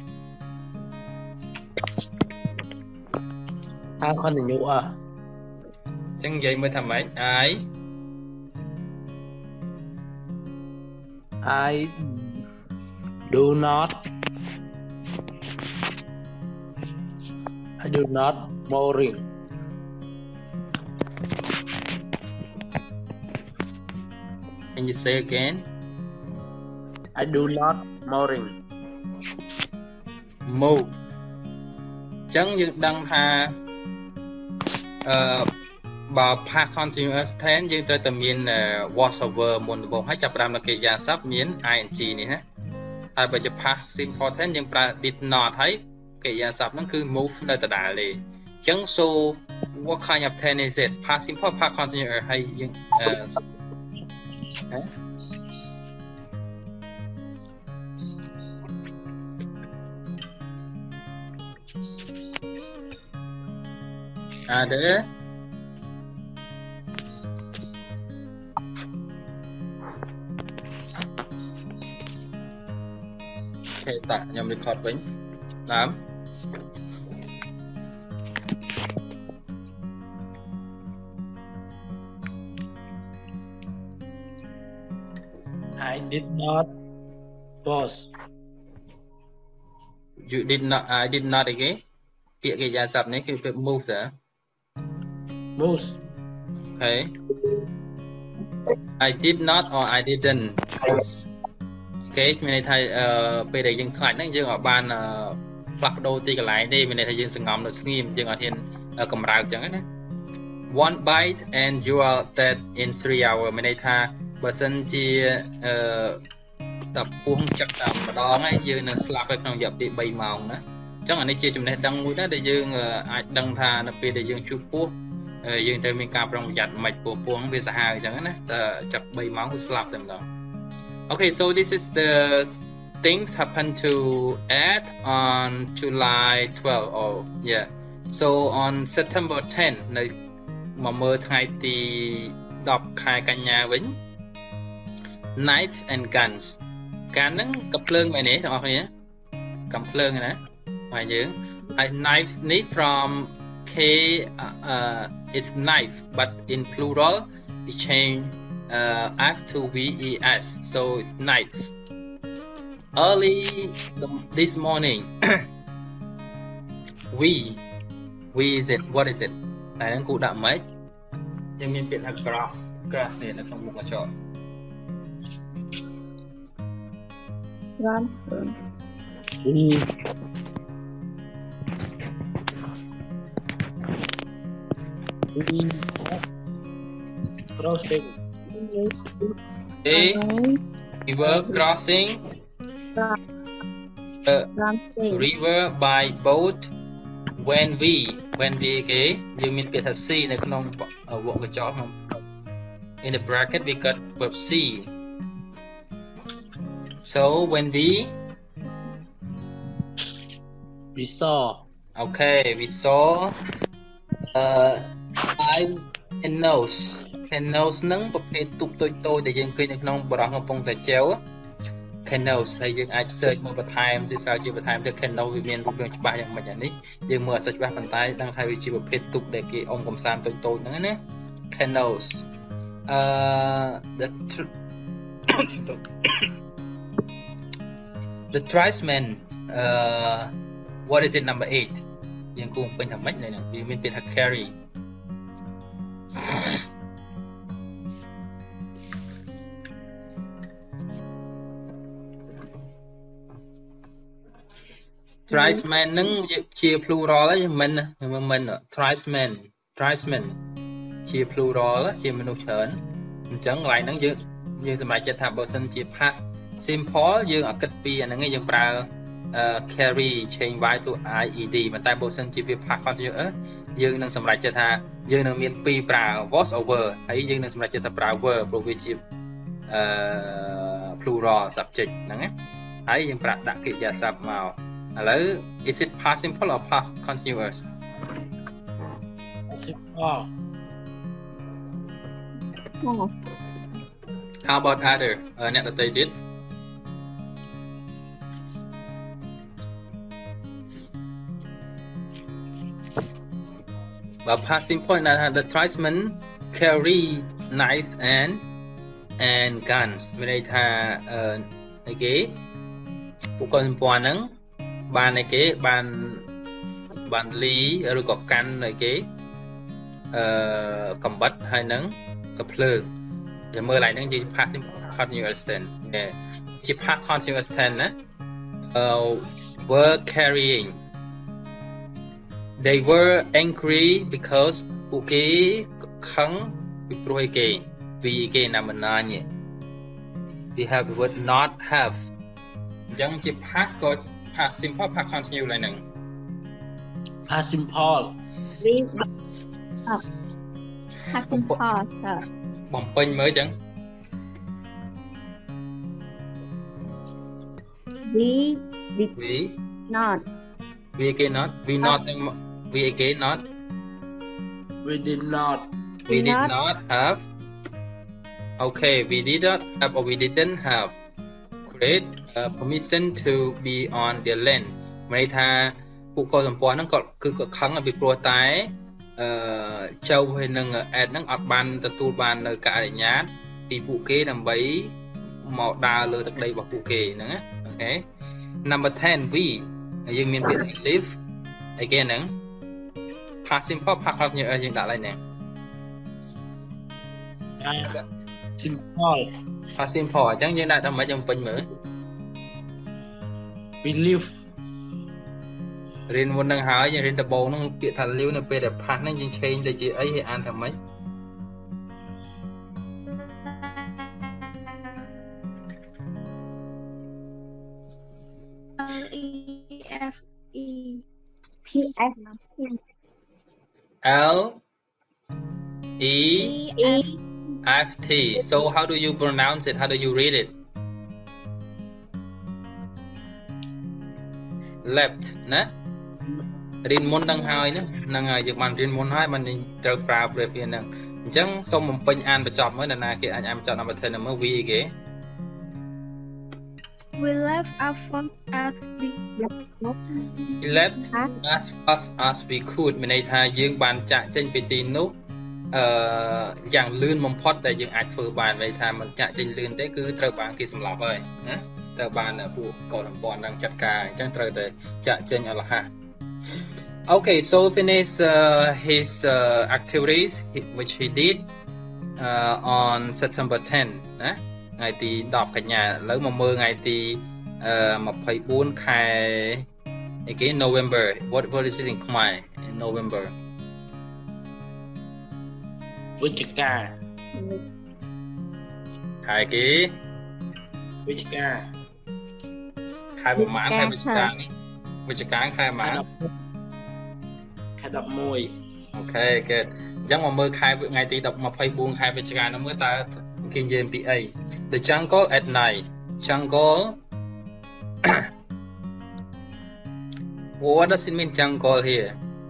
past continuous អញ្ចឹងនិយាយមើលថាម៉េច I I do not I do not boring Can you say again I do not boring move ចឹងយើងដឹងថាអឺបើ past continuous tense យើងត្រូវតែមាន was over មុនដំបូងហើយចាប់ផ្ដើមនៅកិរិយាសព្ទមាន ing នេះណាហើយបើជា past simple tense យើងប្រើ did not ហើយកិរិយាសព្ទហ្នឹងគឺ move នៅដដែលទេអញ្ចឹង so what kind of tense is it past simple past continuous ហើយយើងអឺAre there? Okay, តាខ្ញុំ record វិញតាម I did not was You did not I did not again ពាក្យកិរិយាសព្ទនេះគឺពាក្យ move តា moose Okay I did not or I didn't Okay មានន័យថាពេលដែលយើងខ្លាចហ្នឹងយើងអត់បានផ្លាស់ប្ដូរទីកន្លែងទេមានន័យថាយើងសង្ងំនៅស្ងៀមយើងអត់ហ៊ានកម្រើកចឹងណា One bite and you are dead in three hours មានន័យថាបើសិនជាអឺតពោះចឹកតែម្ដងហើយយើងនឹងស្លាប់នៅក្នុងរយៈពេលthreeម៉ោងណាអញ្ចឹងអានេះជាចំណេះដឹងមួយដែរដែលយើងអាចដឹងថានៅពេលដែលយើងជួបពស់យើងត្រូវមានការប្រុងប្រយ័ត្នមិនពោះពោះវាសាហាវអញ្ចឹងណាតែចឹកthreeម៉ោងគឺស្លាប់តែម្ដង Okay so this is the things happen to Ed on July twelfth oh yeah so on September tenth នៅមកមើលថ្ងៃទីtenខែកញ្ញាវិញ knife and guns ការហ្នឹងកំភ្លើងមែនទេបងប្អូនកំភ្លើងណាមកយើងហើយ knife នេះ from K uh, it's knife but in plural it change uh, F to V E S so knives early the, this morning we we is it what is it តែហ្នឹងគូដាក់ម៉េចយើងមានពាក្យថា grass grass នេះនៅក្នុងមុខកញ្ចក់ Run we we crossing A we were crossing the river by boat when we when we គេយើងមានពាក្យថា C នៅក្នុងវគ្គកញ្ចក់ក្នុង in the bracket we got verb C so when we we saw okay we saw uh I and nose canoes ហ្នឹងប្រភេទទូកតូចតូចដែលយើងឃើញនៅក្នុងបរិយាកំពុងតែចែវ canoes ហើយយើងអាច search មើលបន្ថែមទៅសារជាបន្ថែមទៅ canoe វាមានរូបរាងច្បាស់យ៉ាងម៉េចអានេះយើងមើលអត់សូវច្បាស់ប៉ុន្តែដឹងថាវាជាប្រភេទទូកដែលគេអុំកំសាន្តតូចតូចហ្នឹងណា canoes uh the the tribesmen uh what is it number eight យើងគូពេញថាម៉េចហ្នឹងវាមានពាក្យថា carry tribesmen ហ្នឹងជា plural ហើយមិនមិន tribesmen tribesmen ជា plural ជាមនុស្សច្រើនអញ្ចឹងកន្លែងហ្នឹងយើងយើងសម្រេចចិត្តថាបើសិនជា past simple យើងអត់គិតពីអាហ្នឹងឯងយើងប្រើ carry change y to ied ប៉ុន្តែបើសិនជាវា past continuous យើងនឹងសម្រេចចិត្តថាយើងនឹងមានពីរប្រើ was over ហើយយើងនឹងសម្រេចចិត្តថាប្រើ were ព្រោះវាជា plural subject ហ្នឹងណាហើយយើងប្រើដាក់កិរិយាសព្ទមកឥឡូវ is it past simple or past continuous simple oh. How about other អ្នកដទៃទៀតបើ past simple ណាថា the tribesmen carry knives and and guns មានន័យថាអឺអីគេពួកកូនសម្ព័ន្ធហ្នឹងបានអីគេបានបានលីឬក៏កាន់អីគេអឺកំបិតហើយនឹងកំភ្លើងយើងមើលឡើងហ្នឹងជា past simple continuous tense ជា past continuous tense ណាអឺ were carrying they were angry because ពួកគេខឹងពីព្រោះអីគេvìគេណាមិនណាញ we have the word not have អញ្ចឹងជា past ក៏ past simple past continue ឡើយហ្នឹង past simple we past simple បំពេញមើលអញ្ចឹង we did we not we again not we not we again not we did not we did not have okay we did not have or we didn't have great uh, permission to be on their land មានន័យថាពួកកុលសម្ព័ន្ធហ្នឹងក៏គឺក៏ខឹងពីព្រោះតែអឺចៅហើយនឹង ad ហ្នឹងអត់បានទទួលបាននៅការអនុញ្ញាតពីពួកគេដើម្បីមកដើរលើទឹកដីរបស់ពួកគេហ្នឹងណាអូខេ number ten we យើងមានពាក្យថា live again ហ្នឹង past simple past continuous យើងដាក់ឡើងហ្នឹង simple past simple អញ្ចឹងយើងដាក់ថាម៉េចយើងពេញមើល we live រៀនមុននឹងហើយយើងរៀនដំបូងហ្នឹងពាក្យថា live នៅពេលដែល past ហ្នឹងយើង change ទៅជាអីហើយអានថាម៉េច L E F E T F L E E F T so how do you pronounce it how do you read it left ណារៀនមុននឹងហើយហ្នឹងហើយយើងបានរៀនមុនហើយបានត្រូវប្រើប្រាស់វាហ្នឹងអញ្ចឹងសូមបំពេញអានបញ្ចប់មើលនរណាគេអាចអានបញ្ចប់ number ten មើល we គេ we left our phones at the we left as fast as we could មានន័យថាយើងបានចាក់ចេញពីទីនោះអឺយ៉ាងលឿនបំផុតដែលយើងអាចធ្វើបានន័យថាមិនចាក់ចេញលឿនទេគឺត្រូវបានគេសម្លាប់ហើយណាត្រូវបានពួកកុលសម្ព័ន្ធនឹងចាត់ការអញ្ចឹងត្រូវតែចាក់ចេញអលហះ Okay so finish uh, his uh, activities which he did uh, on September tenth ណាថ្ងៃទីtenកញ្ញាឥឡូវមកមើលថ្ងៃទីtwenty-fourខែអីគេ November what what is it in Khmer in November វិច្ឆិកាខែគេវិច្ឆិកាខែប្រហែលខែវិច្ឆិកានេះវិច្ឆិកាខែប្រហែលខែeleven អូខេ good អញ្ចឹងមកមើលខែថ្ងៃទីtwenty-fourខែវិច្ឆិកានោះមើលតើគេនិយាយពីអី The jungle at night jungle what does it mean jungle here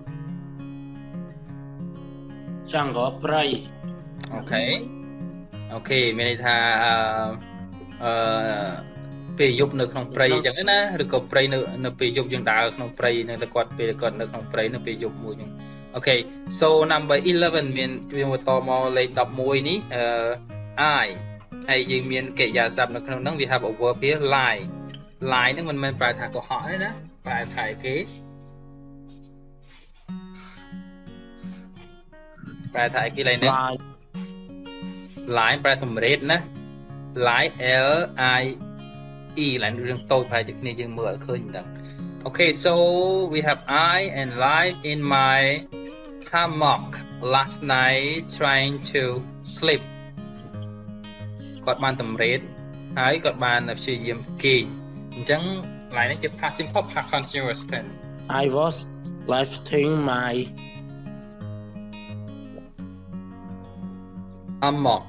jungle ព្រៃ okay okay មានន័យថាអឺពេលយប់នៅក្នុងព្រៃអញ្ចឹងណាឬក៏ព្រៃនៅនៅពេលយប់យើងដើរក្នុងព្រៃនឹងតែគាត់ពេលគាត់នៅក្នុងព្រៃនៅពេលយប់មួយហ្នឹង Okay so number eleven មានវាបន្តមកលេខelevenនេះអឺ I ហើយយើងមានកិរិយាសព្ទនៅក្នុងហ្នឹង we have a verb here lie lie ហ្នឹងមិនមែនប្រែថាកុហកទេណាប្រែថាគេប្រែថាអីគេឡើយនេះ lie ប្រែតម្រេតណា lie L I E ឡើយរឿងតូចប្រហែលជាគ្នាយើងមើលអត់ឃើញហ្នឹង Okay so we have I and live in my hammock last night trying to sleep គាត់បានតម្រេតហើយគាត់បានព្យាយាមគេងអញ្ចឹងឡើយនេះជា past simple past continuous tense I was lifting my hammock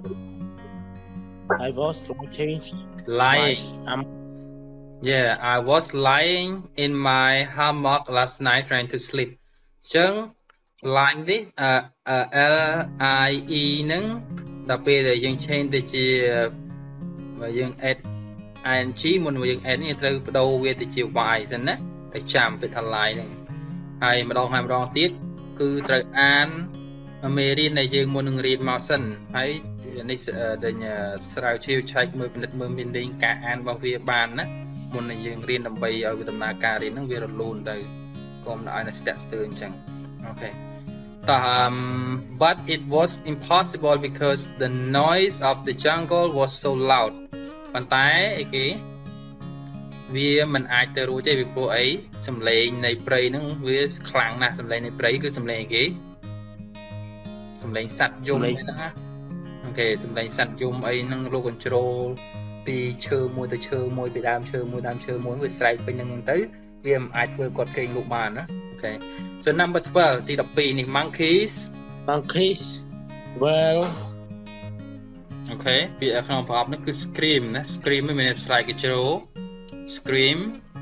I was lifting lying um yeah I was lying in my hammock last night trying to sleep អញ្ចឹង lying នេះ L I E ហ្នឹងដល់ពេលដែលយើង change ទៅជាយើង add ing មុនយើង add នេះត្រូវបដូរវាទៅជា y សិនណាតែចាំពេលថា lie ហ្នឹងហើយម្ដងហើយម្ដងទៀតគឺត្រូវអានមេរៀនដែលយើងមុននឹងរៀនមកសិនហើយនេះដែលស្រាវជ្រាវឆែកមើលពិនិត្យមើលមានលេងការអានរបស់វាបានណាមុននឹងយើងរៀនដើម្បីឲ្យដំណើរការរៀនហ្នឹងវារលូនទៅកុំឲ្យស្ទាក់ស្ទើរអញ្ចឹងអូខេ Um, but it was impossible because the noise of the jungle was so loud ប៉ុន្តែអីគេវាមិនអាចទៅរួចទេពីព្រោះអីសំឡេងនៃព្រៃហ្នឹងវាខ្លាំងណាស់សំឡេងនៃព្រៃគឺសំឡេងអីគេសំឡេងសត្វយំហ្នឹងណាអូខេសំឡេងសត្វយំអីហ្នឹងលោក control ពីឈើមួយទៅឈើមួយពីដើមឈើមួយដើមឈើមួយវាស្រែកពេញហ្នឹងទៅវាមិនអាចធ្វើគាត់គេងលក់បានណាអូខេ so number twelve ទីtwelveនេះ monkeys monkeys well អូខេពាក្យក្នុងប្រអប់នេះគឺ scream ណា scream មិនមែនស្រែកគេជ្រោ scream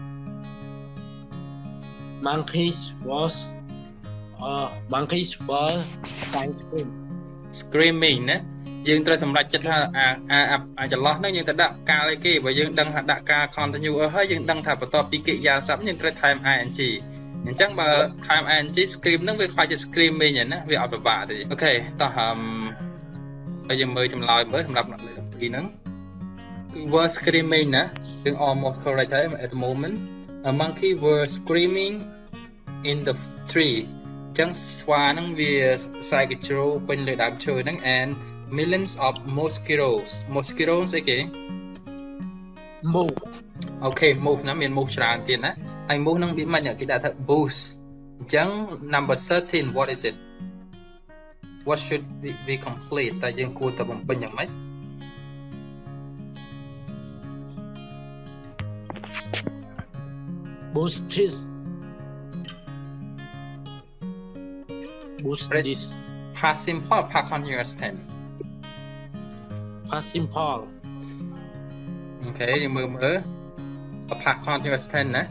monkeys was uh monkeys were trying scream screaming ណាយើងត្រូវសម្រេចចិត្តថាអាអាអាចន្លោះហ្នឹងយើងទៅដាក់កាលអីគេបើយើងដឹងថាដាក់ការ continue អស់ហើយយើងដឹងថាបន្ទាប់ពីកិរិយាសព្ទយើងត្រូវថែម ing អញ្ចឹងបើថែម ing scream ហ្នឹងវាខ្លាចជា screaming ណាវាអត់ពិបាកទេអូខេតោះហឹមហើយយើងមើលចម្លើយមើលសម្រាប់អ្នកលេខtwelveហ្នឹងគឺ were screaming ណាយើង almost correct ហើយ at the moment a monkey were screaming in the tree អញ្ចឹងស្វាហ្នឹងវាស្រែកជ្រោពេញលើដើមឈើហ្នឹង and millions of mosquitoes mosquitoes អីគេ move អូខេ move ណាមាន move ច្រើនទៀតណាហើយ move ហ្នឹងវាមិនគេដាក់ថា boost អញ្ចឹង number thirteen what is it what should we, we complete តែយើងគួរតែបំពេញយ៉ាងម៉េច boost this boost this past simple past continuous tense past simple អូខេយើងមើលមើល past continuous tense ណា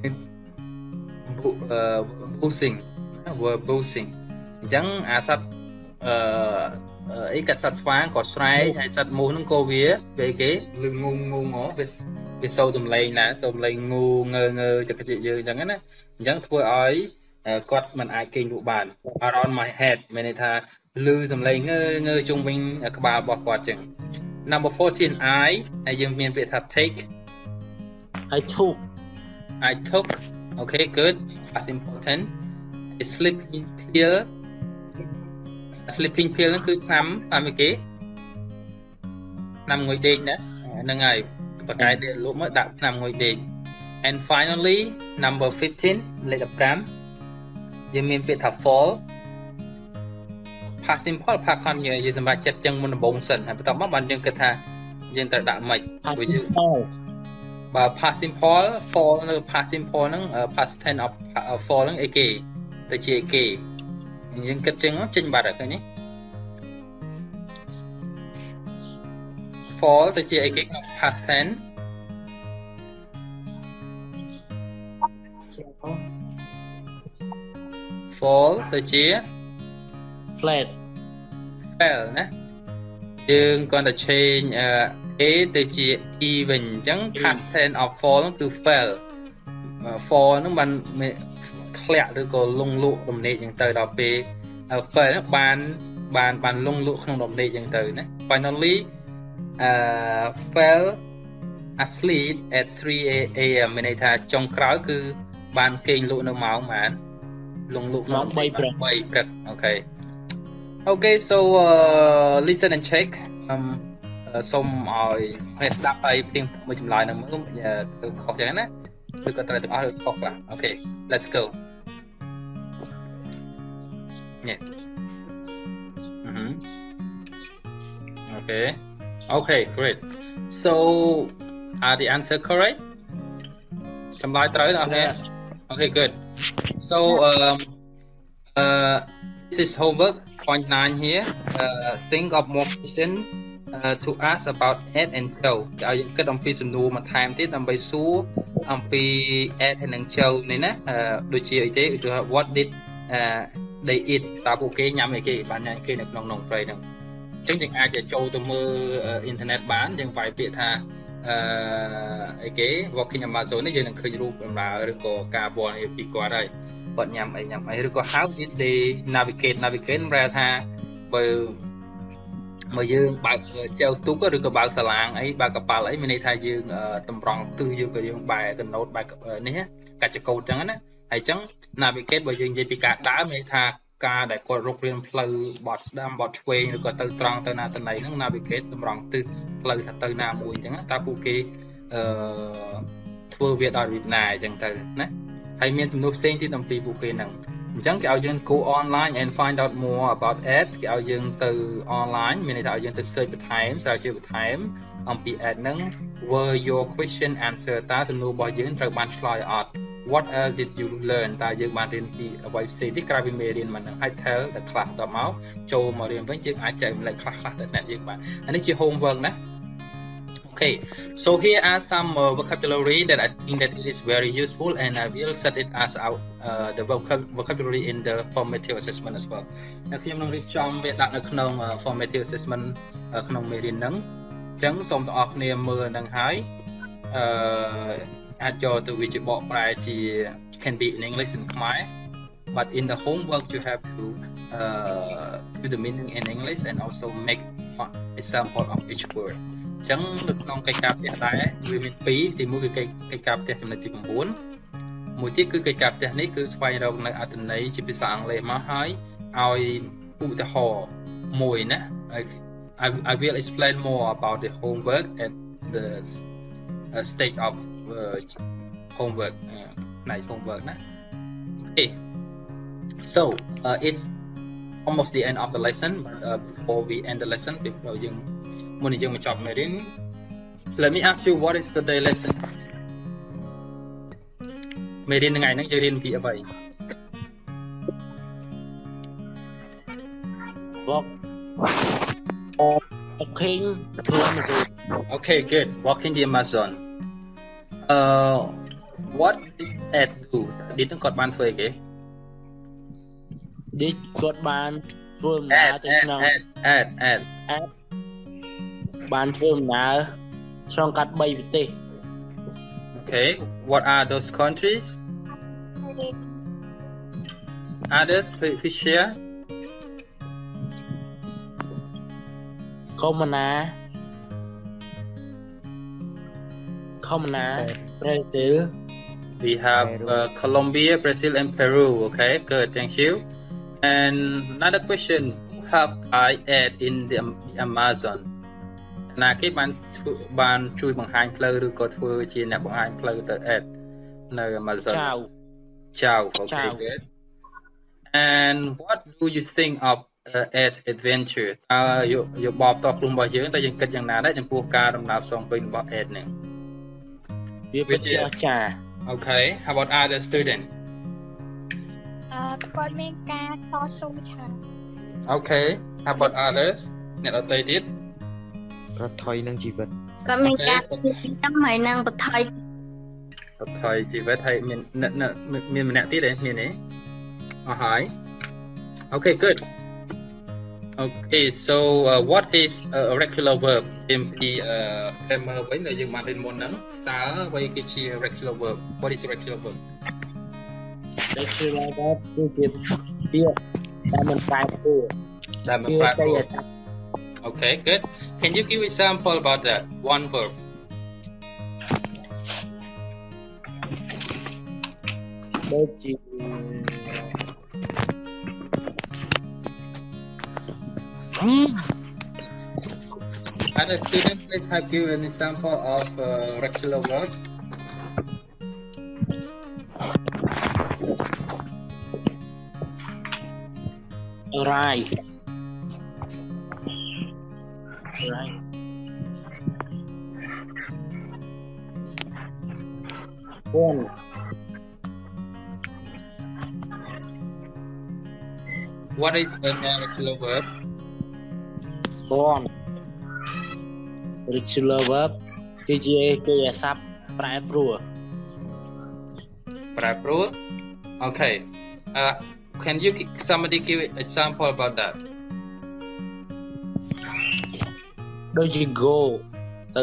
boosting were boosting អញ្ចឹងអាសត្វអឺអីកាសត្វស្វាក៏ស្រែកហើយសត្វមូសហ្នឹងក៏វាគេគេលឺងូងូងវាវាសូរសំឡេងណាសំឡេងងូងើងើចកយើងអញ្ចឹងណាអញ្ចឹងធ្វើឲ្យគាត់មិនអាចគេងលក់បាន around my head មានន័យថាលឺសំឡេងងើងើជុំវិញក្បាលរបស់គាត់អញ្ចឹង number fourteen I ហើយយើងមានពាក្យថា take I took I took okay good that's important a sleeping pill sleeping pill ហ្នឹងគឺថ្នាំតាមអីគេថ្នាំងុយដេកណាហ្នឹងហើយបកែដេកលក់មកដាក់ថ្នាំងុយដេក and finally number fifteen លេខfifteenយើងមានពាក្យថា fall past simple past continuous យើងសម្រាប់ចិត្តចឹងមុនដំបូងសិនហើយបន្ទាប់មកបានយើងគិតថាយើងត្រូវដាក់ម៉េចព្រោះយើងបើ past simple fall នៅ past simple ហ្នឹង past tense of fall ហ្នឹងអីគេទៅជាអីគេយើងគិតចឹងចេញបាត់ហើយឃើញទេ fall ទៅជាអីគេក្នុង past tense fall ទៅជា flat fell ណាយើងគាត់ទៅ change a ទៅជា e វិញអញ្ចឹង past tense of fall គឺ fell fall ហ្នឹងបានធ្លាក់ឬក៏លងលក់រំលែកអញ្ចឹងទៅដល់ពេល fell ហ្នឹងបានបានបានលងលក់ក្នុងរំលែកអញ្ចឹងទៅណា finally uh fell asleep at three a m មានន័យថាចុងក្រោយគឺបានគេងលក់នៅម៉ោងប៉ុន្មានលងលក់ក្នុង3ព្រឹក3ព្រឹកអូខេ Okay so uh, listen and check សូមឲ្យអ្នកស្ដាប់ហើយផ្ទៀងមួយចម្លើយនៅមើលទៅខុសចឹងណាឬក៏ត្រូវទាំងអស់ឬខុសខ្លះ Okay let's go yeah mhm okay okay great so are the answer correct ចម្លើយត្រូវទាំងអស់គ្នា Okay good so um uh this is homework point nine here uh, think of more questions uh, to ask about add and show ឲ្យយើងគិតអំពីសំណួរបន្ថែមទៀតដើម្បីសួរអំពី add ហើយនិង show នេះណាដូចជាអីទេឧទាហរណ៍ what did uh, they eat តើពួកគេញ៉ាំអីគេបានញ៉ាំគេនៅក្នុងនំព្រៃហ្នឹងអញ្ចឹងយើងអាចចូលទៅមើលអ៊ីនធឺណិតបានយើងវាយពាក្យថាអឺអីគេ walking Amazon នេះយើងនឹងឃើញរូបដំណើរឬក៏ការវល់ពីគាត់ហើយគាត់ញ៉ាំអីញ៉ាំអីឬក៏ how did they navigate navigate ប្រែថាបើមកយើងបើកចែវទូកឬក៏បើកសាឡាងអីបើកកប៉ាល់អីមានន័យថាយើងតម្រង់ទិសយើងក៏យើងបែរកណូតបែកនេះកាច់ចកោតអញ្ចឹងណាហើយអញ្ចឹង navigate បើយើងនិយាយពីការដើរមានន័យថាការដែលគាត់រុករៀនផ្លូវបត់ស្ដាំបត់ឆ្វេងឬក៏ទៅត្រង់ទៅណាទៅណីហ្នឹង navigate តម្រង់ទិសផ្លូវថាទៅណាមួយអញ្ចឹងតើពួកគេអឺធ្វើវាដល់របៀបណាអញ្ចឹងទៅណាហើយមានសំណួរផ្សេងទៀតអំពីពួកគេហ្នឹងអញ្ចឹងគេឲ្យយើង go online and find out more about ad គេឲ្យយើងទៅ online មានន័យថាឲ្យយើងទៅ search បន្ថែមស្រាវជ្រាវបន្ថែមអំពី ad ហ្នឹង were your question answer តើសំណួររបស់យើងត្រូវបានឆ្លើយអត់ what else did you learn តើយើងបានរៀនពីអ្វីផ្សេងទៀតក្រៅពីមេរៀនមិនហ្នឹងហើយ tell the class តមកចូលមករៀនវិញយើងអាចចែកម្លែកខ្លះៗទៅអ្នកយើងបានអានេះជា homework ណាOkay, so here are some uh, vocabulary that I think that it is very useful, and I will set it as out uh, the vocab vocabulary in the formative assessment as well. អ្នកខ្ញុំនឹងរៀបចំវាដាក់នៅក្នុង formative assessment ក្នុងមេរៀនហ្នឹងអញ្ចឹងសូមបងប្អូនគ្នាមើលហ្នឹងហើយអឺអាចយកទៅវាជាបកប្រែជា can be in English and Khmer, but in the homework you have to uh, do the meaning in English and also make example of each word. អញ្ចឹងនៅក្នុងកិច្ចការផ្ទះដែរវាមានពីរទីមួយគឺកិច្ចកិច្ចការផ្ទះចំណុចទី9មួយទៀតគឺកិច្ចការផ្ទះនេះគឺស្វែងរកនៅអត្ថន័យជាភាសាអង់គ្លេសមកហើយឲ្យឧទាហរណ៍មួយណា I I will explain more about the homework at the uh, stage of uh, homework ផ្នែក homework ណា Okay so uh, it's almost the end of the lesson but uh, before we end the lesson before យើងមុនយើងមកចប់មេរៀន Let me ask you what is the day lesson មេរៀនថ្ងៃហ្នឹងយើងរៀនពីអ្វី Walking to Amazon Okay good walking the Amazon uh what did Ed do ឌីតគាត់បានធ្វើអីគេឌីតគាត់បានធ្វើដំណើរទៅក្នុង Ed Ed Ed Edបានធ្វើដំណើរឆ្លងកាត់3ប្រទេស Okay what are those countries others please share កុំណាកុំណា Brazil we have uh, Colombia Brazil and Peru okay good thank you and another question who have I Ed in the Amazon ណាគេបានបានជួយបង្ហាញផ្លូវឬក៏ធ្វើជាអ្នកបង្ហាញផ្លូវទៅ Ed នៅ Amazon ចៅចៅ okay good and what do you think of uh, Ed adventure តើយោបល់ផ្ទាល់ខ្លួនរបស់យើងតើយើងគិតយ៉ាងណាដែរចំពោះការដំណើរផ្សងពេញរបស់ Ed នេះវាពិតជាអស្ចារ្យ Okay how about other student អឺគាត់មានការតស៊ូច្រើន Okay how about others អ្នកដទៃទៀតប្រថុយនឹងជីវិតគាត់មានការចាំហើយនឹងប្រថុយប្រថុយជីវិតហើយមានមានម្នាក់ទៀតទេមានទេអស់ហើយ Okay good Okay so uh, what is a regular verb ពីពី grammar វិញដែលយើងបានរៀនមុនហ្នឹងតើអ្វីគេជា regular verb what is a regular verb regular verb គឺជាពាក្យដែលមិនប្រែប្រួលដែលមិនប្រែប្រួល Okay good can you give example about that one verb ដូចជា Other student please have give an example of uh, regular verb right right one what is an irregular verb one regular verb គឺជាកិរិយាសព្ទប្រែប្រួលប្រែប្រួល Okay uh can you somebody give an example about that ដូចជា go ទៅ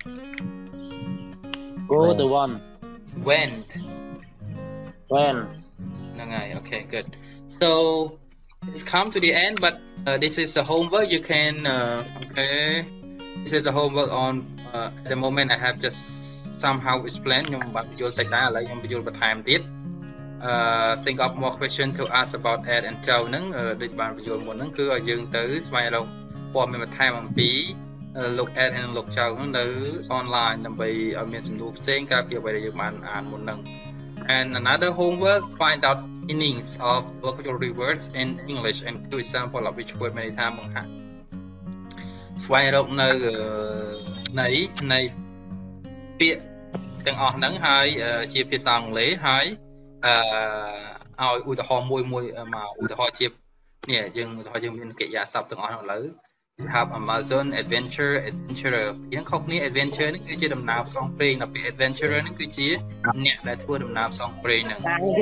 go ទៅ one went when ហ្នឹងហើយ Okay good so it's come to the end but uh, this is the homework you can uh, okay this is the homework on uh, at the moment I have just somehow explained ខ្ញុំបានបញ្យល់តិចដែរឥឡូវខ្ញុំបញ្យល់បន្ថែមទៀត uh think of more question to ask about Ed and Joe ហ្នឹងដូចបានបញ្យល់មុនហ្នឹងគឺឲ្យយើងទៅស្វែងរកព័ត៌មានបន្ថែមអំពីលោក add និងលោកចៅនៅ online ដើម្បីឲ្យមានសំណួរផ្សេងក្រៅពីអ្វីដែលយើងបានអានមុនហ្នឹង and another homework find out meanings of vocabulary words in English and give example of which word មានន័យថាបង្ហាញស្វែងរកនៅន័យនៃពាក្យទាំងអស់ហ្នឹងហើយជាភាសាអង់គ្លេសហើយអឺឲ្យឧទាហរណ៍មួយមួយមកឧទាហរណ៍ជានេះយើងឧទាហរណ៍យើងមានកិរិយាសព្ទទាំងអស់ហ្នឹងឥឡូវ have Amazon adventure adventurer យើងខុសគ្នា adventure នេះគឺជាដំណើរផ្សងព្រេងដល់ពេល adventurer នេះគឺជាអ្នកដែលធ្វើដំណើរផ្សងព្រេងហ្នឹង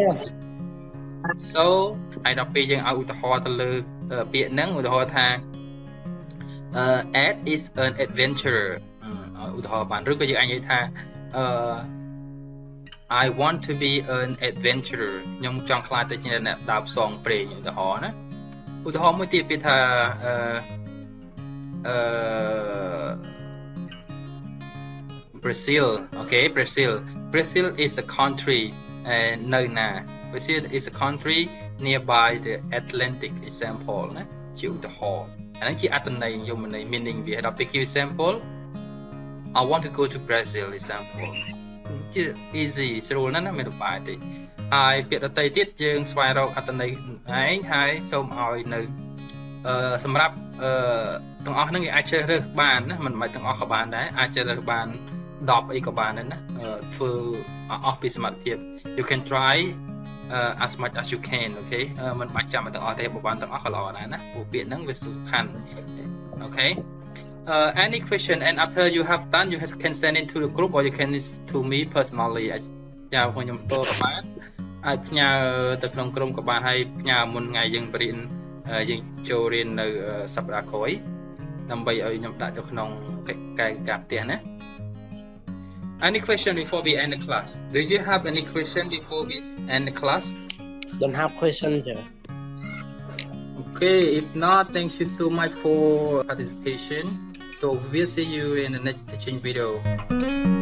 so ហើយដល់ពេលយើងឲ្យឧទាហរណ៍ទៅលើពាក្យហ្នឹងឧទាហរណ៍ថា Ed is an adventurer ឧទាហរណ៍បានឬក៏យើងអាចនិយាយថា I want to be an adventurer ខ្ញុំចង់ខ្លាចទៅជាអ្នកដើរផ្សងព្រេងឧទាហរណ៍ណាឧទាហរណ៍មួយទៀតពាក្យថា Uh, Brazil, okay, Brazil. Brazil is a country, uh, no, nah. Brazil is a country nearby the Atlantic. Example, nah. Chịu the hall. And then chị at này dùng này meaning we have a big example. I want to go to Brazil. Example. Chị easy, rồi nó nó mình được bài thì. Hai biết ở tây tiết dương xoay đâu at này ấy hai xong rồi nơiសម្រាប់ទាំងអស់ហ្នឹងគេអាចជ្រើសរើសបានណាមិនមិនទាំងអស់ក៏បានដែរអាចជ្រើសរើសបានដប់អីក៏បានដែរណាធ្វើអស់ពីសមត្ថភាព you can try uh, as much as you can okay មិនបាច់ចាំទាំងអស់ទេបើបានទាំងអស់ក៏ល្អដែរណាព្រោះពាក្យហ្នឹងវាសំខាន់ okay uh, any question and after you have done you can send it to the group or you can to me personally យ៉ាខ្ញុំផ្ទាល់ក៏បានអាចផ្ញើទៅក្នុងក្រុមក៏បានហើយផ្ញើមុនថ្ងៃយើងបរិញ្ញាយើងចូលរៀននៅសប្តាហ៍ក្រោយដើម្បីឲ្យខ្ញុំដាក់ទៅក្នុងកាយការផ្ទះណា Any question before we end the class? Do you have any question before we end the class? Don't have question sir. Okay, if not, thank you so much for participation. So we'll see you in the next teaching video.